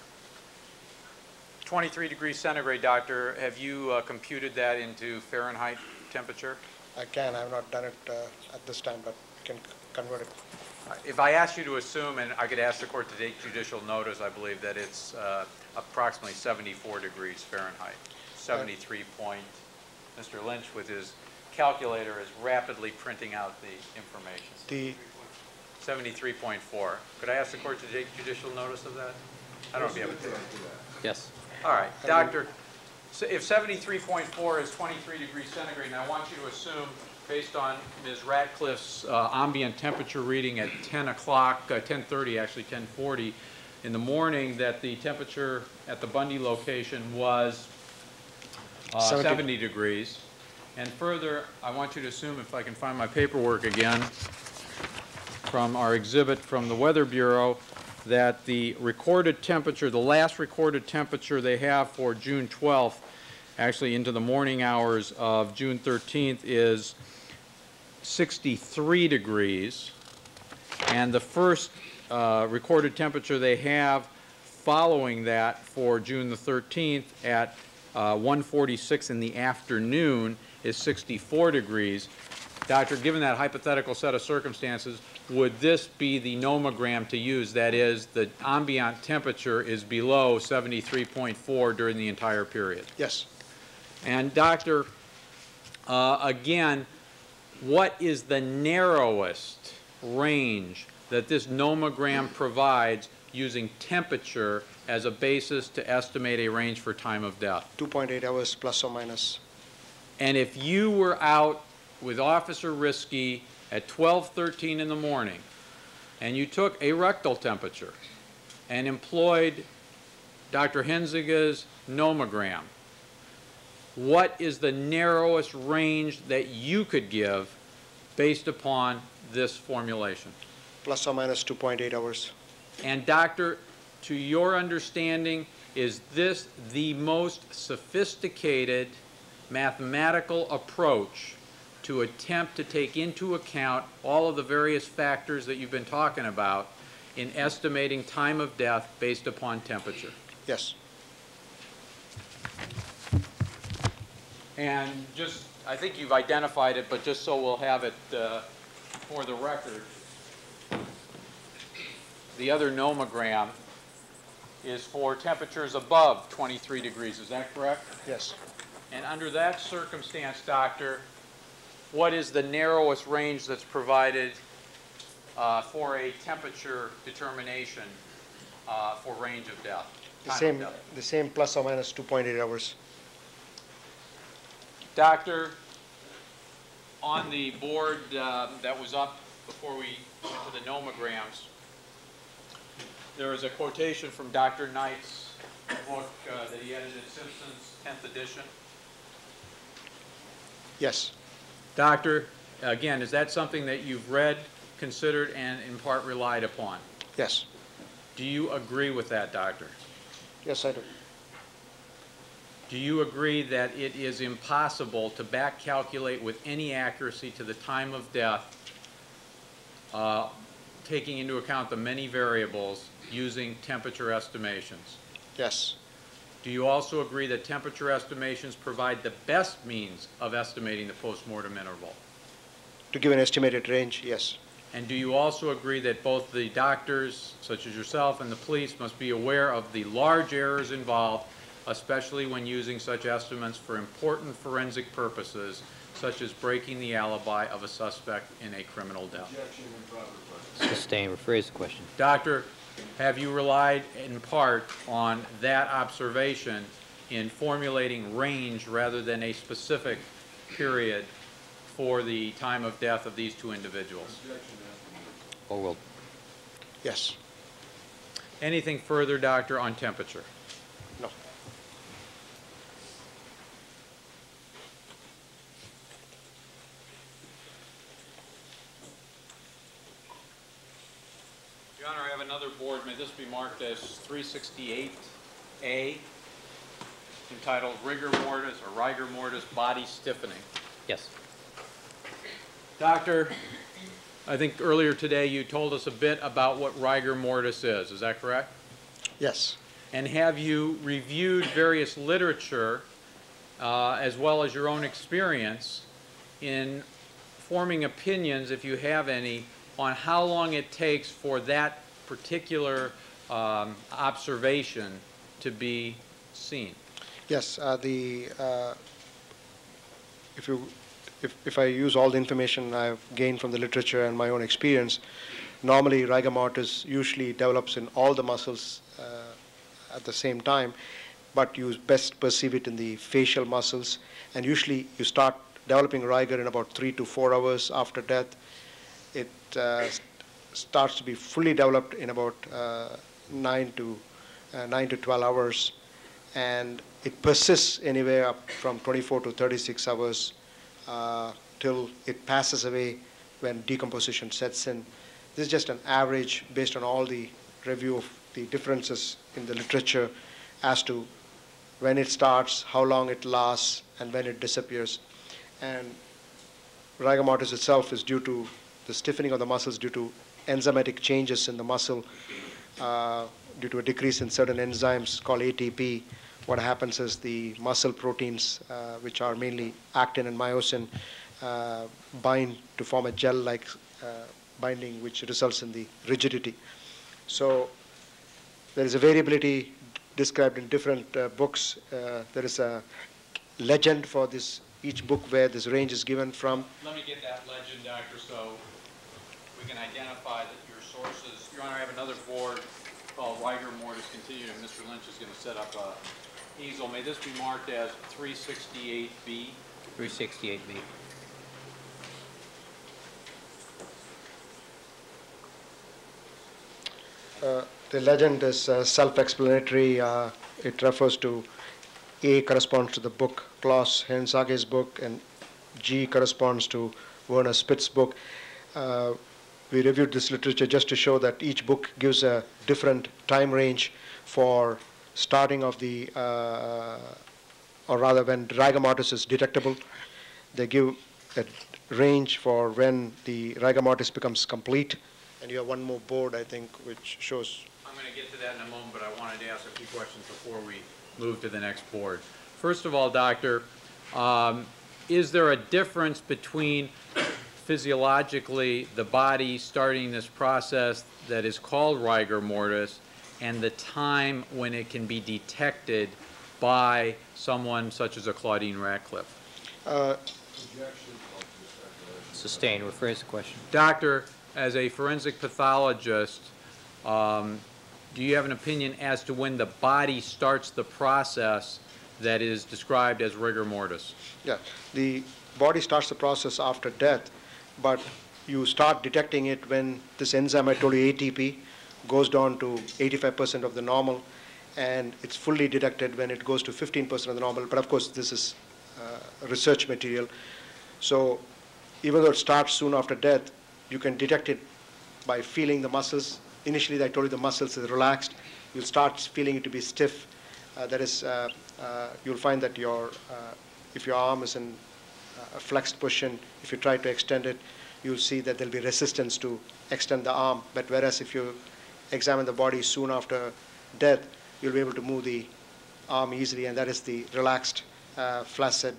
23 degrees centigrade, doctor, have you computed that into Fahrenheit temperature? I can. I have not done it at this time, but I can convert it. If I asked you to assume, and I could ask the court to take judicial notice, I believe that it's approximately 74 degrees Fahrenheit. 73 point. Mr. Lynch, with his calculator, is rapidly printing out the information. The 73.4. Could I ask the court to take judicial notice of that? I don't know if you have it there. Yes. All right, doctor, so if 73.4 is 23 degrees centigrade, and I want you to assume, based on Ms. Ratcliffe's ambient temperature reading at 10 o'clock, 10:30, actually 10:40 in the morning, that the temperature at the Bundy location was 70 degrees. And further, I want you to assume, if I can find my paperwork again, from our exhibit from the Weather Bureau, that the recorded temperature, the last recorded temperature they have for June 12th, actually into the morning hours of June 13th, is 63 degrees. And the first recorded temperature they have following that for June the 13th at 1:46 in the afternoon is 64 degrees. Doctor, given that hypothetical set of circumstances, would this be the nomogram to use? That is, the ambient temperature is below 73.4 during the entire period? Yes. And doctor, again, what is the narrowest range that this nomogram provides using temperature as a basis to estimate a range for time of death? 2.8 hours plus or minus. And if you were out with Officer Risky at 12:13 in the morning, and you took a rectal temperature and employed Dr. Henziga's nomogram, what is the narrowest range that you could give based upon this formulation? Plus or minus 2.8 hours. And doctor, to your understanding, is this the most sophisticated mathematical approach to attempt to take into account all of the various factors that you've been talking about in estimating time of death based upon temperature? Yes. And just, I think you've identified it, but just so we'll have it for the record, the other nomogram is for temperatures above 23 degrees. Is that correct? Yes. And under that circumstance, doctor, what is the narrowest range that's provided for a temperature determination for range of death? The same plus or minus 2.8 hours. Doctor, on the board that was up before we went to the nomograms, there is a quotation from Dr. Knight's book that he edited, Simpson's 10th edition. Yes. Doctor, again, is that something that you've read, considered, and in part relied upon? Yes. Do you agree with that, doctor? Yes, I do. Do you agree that it is impossible to back calculate with any accuracy to the time of death, taking into account the many variables using temperature estimations? Yes. Do you also agree that temperature estimations provide the best means of estimating the postmortem interval? To give an estimated range, yes. And do you also agree that both the doctors, such as yourself, and the police must be aware of the large errors involved, especially when using such estimates for important forensic purposes, such as breaking the alibi of a suspect in a criminal death? Objection, improper question. Sustain. Rephrase the question. Doctor, have you relied in part on that observation in formulating range rather than a specific period for the time of death of these two individuals? Objection, Overruled. Yes. Anything further, doctor, on temperature? No. Your Honor, I have another board. May this be marked as 368A, entitled rigor mortis or rigor mortis body stiffening. Yes. Doctor, I think earlier today you told us a bit about what rigor mortis is. Is that correct? Yes. And have you reviewed various literature as well as your own experience in forming opinions, if you have any, on how long it takes for that particular observation to be seen? Yes. If I use all the information I've gained from the literature and my own experience, normally rigor mortis usually develops in all the muscles at the same time, but you best perceive it in the facial muscles. And usually you start developing rigor in about 3 to 4 hours after death. It starts to be fully developed in about 9 to 12 hours, and it persists anywhere up from 24 to 36 hours till it passes away when decomposition sets in. This is just an average based on all the review of the differences in the literature as to when it starts, how long it lasts, and when it disappears. And rigor mortis itself is due to the stiffening of the muscles due to enzymatic changes in the muscle, due to a decrease in certain enzymes called ATP. What happens is the muscle proteins, which are mainly actin and myosin, bind to form a gel-like binding, which results in the rigidity. So there is a variability described in different books. There is a legend for each book where this range is given from. Let me get that legend, doctor, so we can identify that your sources. Your Honor, I have another board called rigor mortis continuum. Mr. Lynch is going to set up a easel. May this be marked as 368B? 368B. The legend is self-explanatory. It refers to A corresponds to the book Klaus Hensage's book, and G corresponds to Werner Spitz's book. We reviewed this literature just to show that each book gives a different time range for starting of the, or rather when rigor mortis is detectable. They give a range for when the rigor mortis becomes complete. And you have one more board, I think, which shows. I'm going to get to that in a moment, but I wanted to ask a few questions before we move to the next board. First of all, doctor, is there a difference between physiologically the body starting this process that is called rigor mortis and the time when it can be detected by someone such as a Claudine Ratcliffe? Sustained. Rephrase the question. Doctor, as a forensic pathologist, do you have an opinion as to when the body starts the process that is described as rigor mortis? Yeah, the body starts the process after death, but you start detecting it when this enzyme, I told you, ATP, goes down to 85% of the normal, and it's fully detected when it goes to 15% of the normal. But of course, this is research material. So even though it starts soon after death, you can detect it by feeling the muscles. Initially, I told you the muscles is relaxed. You'll start feeling it to be stiff. That is, you'll find that if your arm is in a flexed position, if you try to extend it, you'll see that there'll be resistance to extend the arm. But whereas if you examine the body soon after death, you'll be able to move the arm easily, and that is the relaxed, flaccid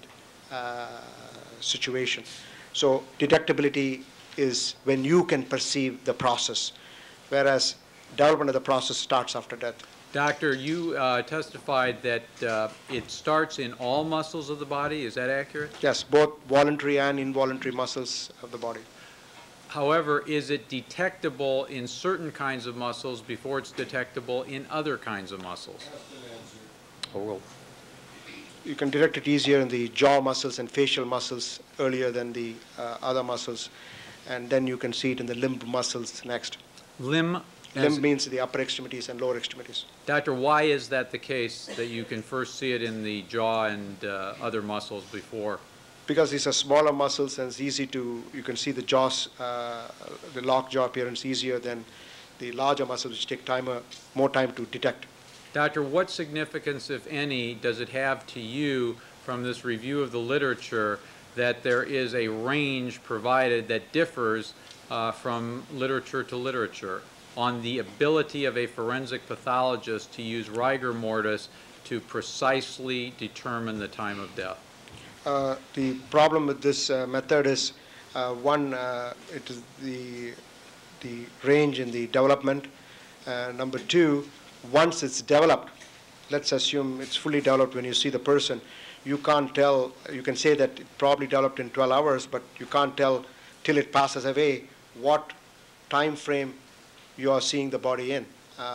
situation. So detectability is when you can perceive the process, whereas development of the process starts after death. Doctor, you testified that it starts in all muscles of the body. Is that accurate? Yes, both voluntary and involuntary muscles of the body. However, is it detectable in certain kinds of muscles before it's detectable in other kinds of muscles? Oral. You can detect it easier in the jaw muscles and facial muscles earlier than the other muscles, and then you can see it in the limb muscles next. Limb Means the upper extremities and lower extremities. Doctor, why is that the case, that you can first see it in the jaw and other muscles before? Because these are smaller muscles and it's easy to, you can see the jaws, the locked jaw appearance easier than the larger muscles which take more time to detect. Doctor, what significance, if any, does it have to you from this review of the literature that there is a range provided that differs from literature to literature on the ability of a forensic pathologist to use rigor mortis to precisely determine the time of death? The problem with this method is, one, it is the range in the development. Number two, once it's developed, let's assume it's fully developed when you see the person, you can't tell, you can say that it probably developed in 12 hours, but you can't tell till it passes away what time frame you are seeing the body in.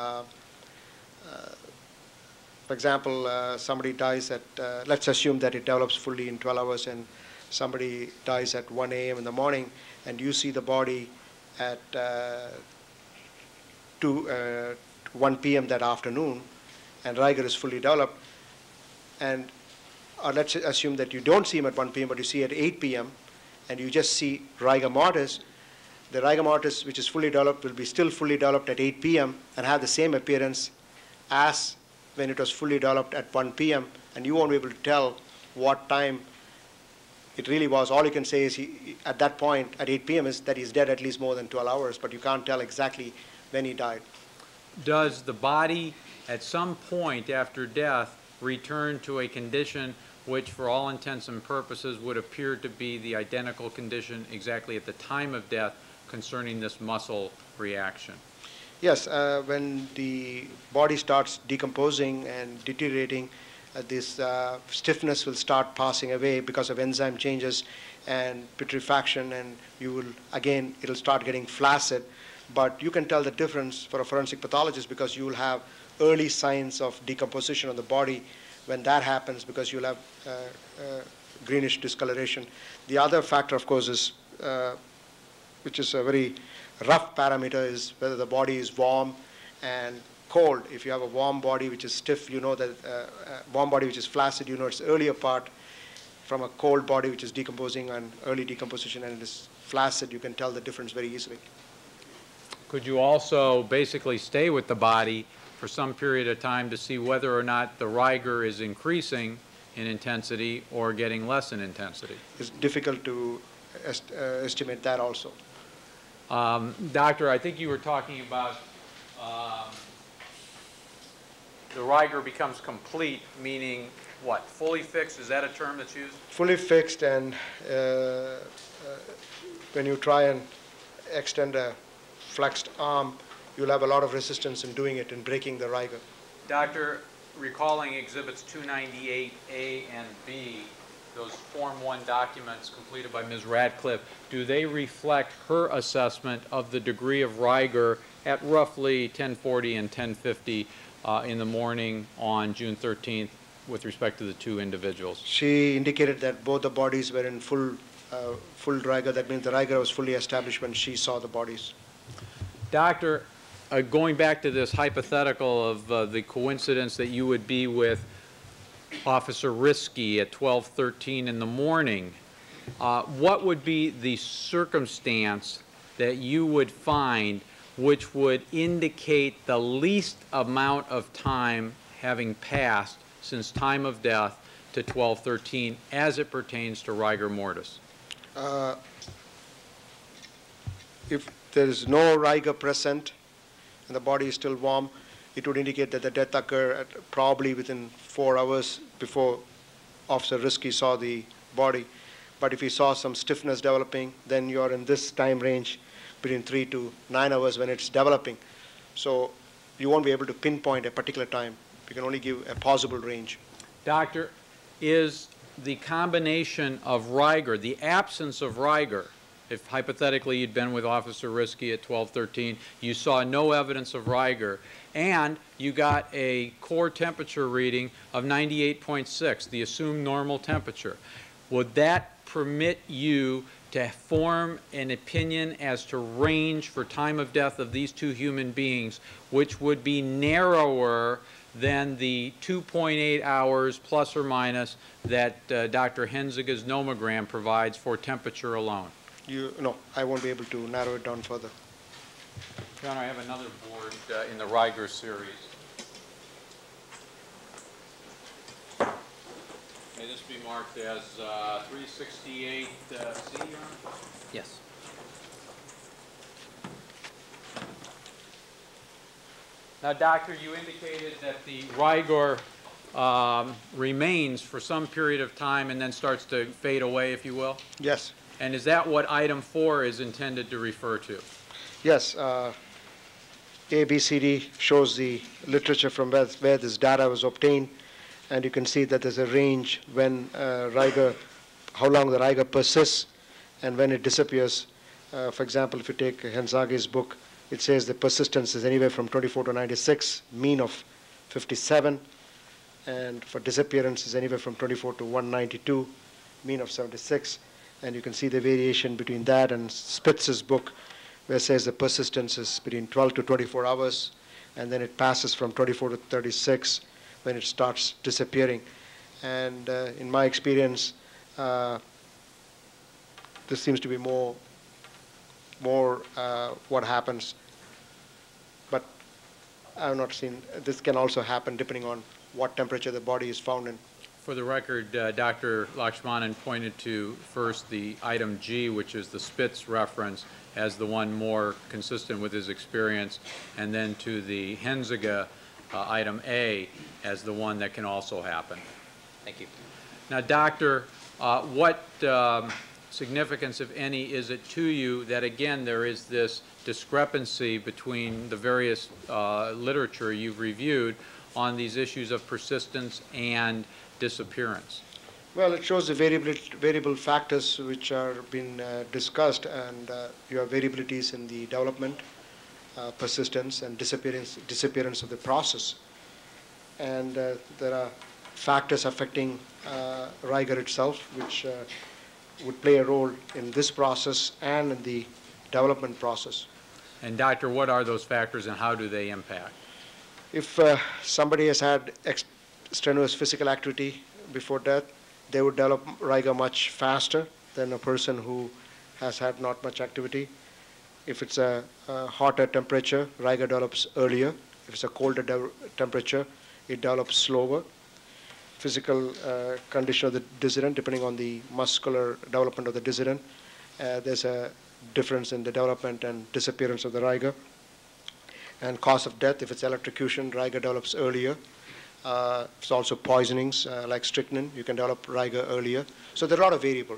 For example, somebody dies at, let's assume that it develops fully in 12 hours and somebody dies at 1 a.m. in the morning and you see the body at 1 p.m. that afternoon and rigor is fully developed, and or let's assume that you don't see him at 1 p.m. but you see at 8 p.m. and you just see rigor mortis. The rigor mortis, which is fully developed, will be still fully developed at 8 p.m. and have the same appearance as when it was fully developed at 1 p.m. and you won't be able to tell what time it really was. All you can say is at that point, at 8 p.m., is that he's dead at least more than 12 hours, but you can't tell exactly when he died. Does the body at some point after death return to a condition which for all intents and purposes would appear to be the identical condition exactly at the time of death concerning this muscle reaction? Yes, when the body starts decomposing and deteriorating, this stiffness will start passing away because of enzyme changes and putrefaction, and you will, again, it'll start getting flaccid. But you can tell the difference for a forensic pathologist because you will have early signs of decomposition of the body when that happens, because you'll have greenish discoloration. The other factor, of course, is, which is a very rough parameter, is whether the body is warm and cold. If you have a warm body which is stiff, you know that warm body which is flaccid, you know it's earlier part, from a cold body which is decomposing and early decomposition and it is flaccid, you can tell the difference very easily. Could you also basically stay with the body for some period of time to see whether or not the rigor is increasing in intensity or getting less in intensity? It's difficult to estimate that also. Doctor, I think you were talking about the rigor becomes complete, meaning what? Fully fixed? Is that a term that's used? Fully fixed and when you try and extend a flexed arm, you'll have a lot of resistance in doing it, in breaking the rigor. Doctor, recalling Exhibits 298A and B, those Form 1 documents completed by Ms. Radcliffe, do they reflect her assessment of the degree of rigor at roughly 10:40 and 10:50 in the morning on June 13th with respect to the two individuals? She indicated that both the bodies were in full rigor. That means the rigor was fully established when she saw the bodies. Doctor, going back to this hypothetical of the coincidence that you would be with Officer Risky at 12:13 in the morning, what would be the circumstance that you would find which would indicate the least amount of time having passed since time of death to 12:13 as it pertains to rigor mortis? If there is no rigor present and the body is still warm, it would indicate that the death occurred at probably within 4 hours before Officer Risky saw the body. But if he saw some stiffness developing, then you're in this time range between 3 to 9 hours when it's developing. So you won't be able to pinpoint a particular time. You can only give a possible range. Doctor, is the combination of rigor, the absence of rigor, if hypothetically you'd been with Officer Risky at 12:13, you saw no evidence of rigor, and you got a core temperature reading of 98.6, the assumed normal temperature, would that permit you to form an opinion as to range for time of death of these two human beings, which would be narrower than the 2.8 hours plus or minus that Dr. Henzige's nomogram provides for temperature alone? No, I won't be able to narrow it down further. Your Honor, I have another board in the rigor series. May this be marked as 368C, Your Honor? Yes. Now, Doctor, you indicated that the rigor remains for some period of time and then starts to fade away, if you will? Yes. And is that what item 4 is intended to refer to? Yes. ABCD shows the literature from where this data was obtained, and you can see that there's a range when rigor, how long the rigor persists, and when it disappears. For example, if you take Henzage's book, it says the persistence is anywhere from 24 to 96, mean of 57, and for disappearance is anywhere from 24 to 192, mean of 76. And you can see the variation between that and Spitz's book, where it says the persistence is between 12 to 24 hours, and then it passes from 24 to 36 when it starts disappearing. And in my experience, this seems to be more what happens. But I have not seen, this can also happen depending on what temperature the body is found in. For the record, Dr. Lakshmanan pointed to first the item G, which is the Spitz reference, as the one more consistent with his experience, and then to the Henzige item A as the one that can also happen. Thank you. Now, Doctor, what significance, if any, is it to you that, again, there is this discrepancy between the various literature you've reviewed on these issues of persistence and disappearance? Well, it shows the variable factors which are being discussed, and you have variabilities in the development, persistence, and disappearance of the process. And there are factors affecting rigor itself, which would play a role in this process and in the development process. And Doctor, what are those factors and how do they impact? If somebody has had strenuous physical activity before death, they would develop rigor much faster than a person who has had not much activity. If it's a hotter temperature, rigor develops earlier. If it's a colder temperature, it develops slower. Physical condition of the dissident, depending on the muscular development of the dissident, there's a difference in the development and disappearance of the rigor. And cause of death, if it's electrocution, rigor develops earlier. It's also poisonings like strychnine, you can develop rigor earlier. So there are a lot of variables.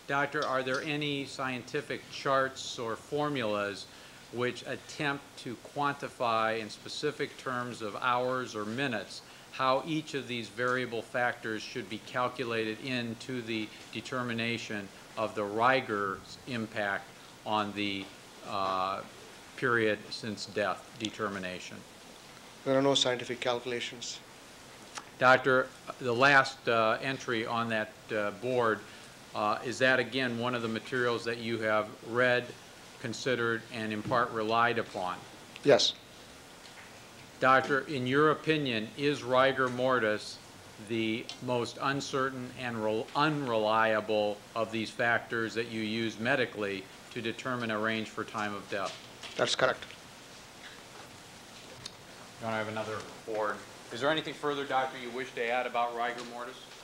Doctor, are there any scientific charts or formulas which attempt to quantify in specific terms of hours or minutes how each of these variable factors should be calculated into the determination of the Riger's impact on the period since death determination? There are no scientific calculations. Doctor, the last entry on that board, is that again one of the materials that you have read, considered, and in part relied upon? Yes. Doctor, in your opinion, is rigor mortis the most uncertain and unreliable of these factors that you use medically to determine a range for time of death? That's correct. You want to have another board? Is there anything further, Doctor, you wish to add about rigor mortis?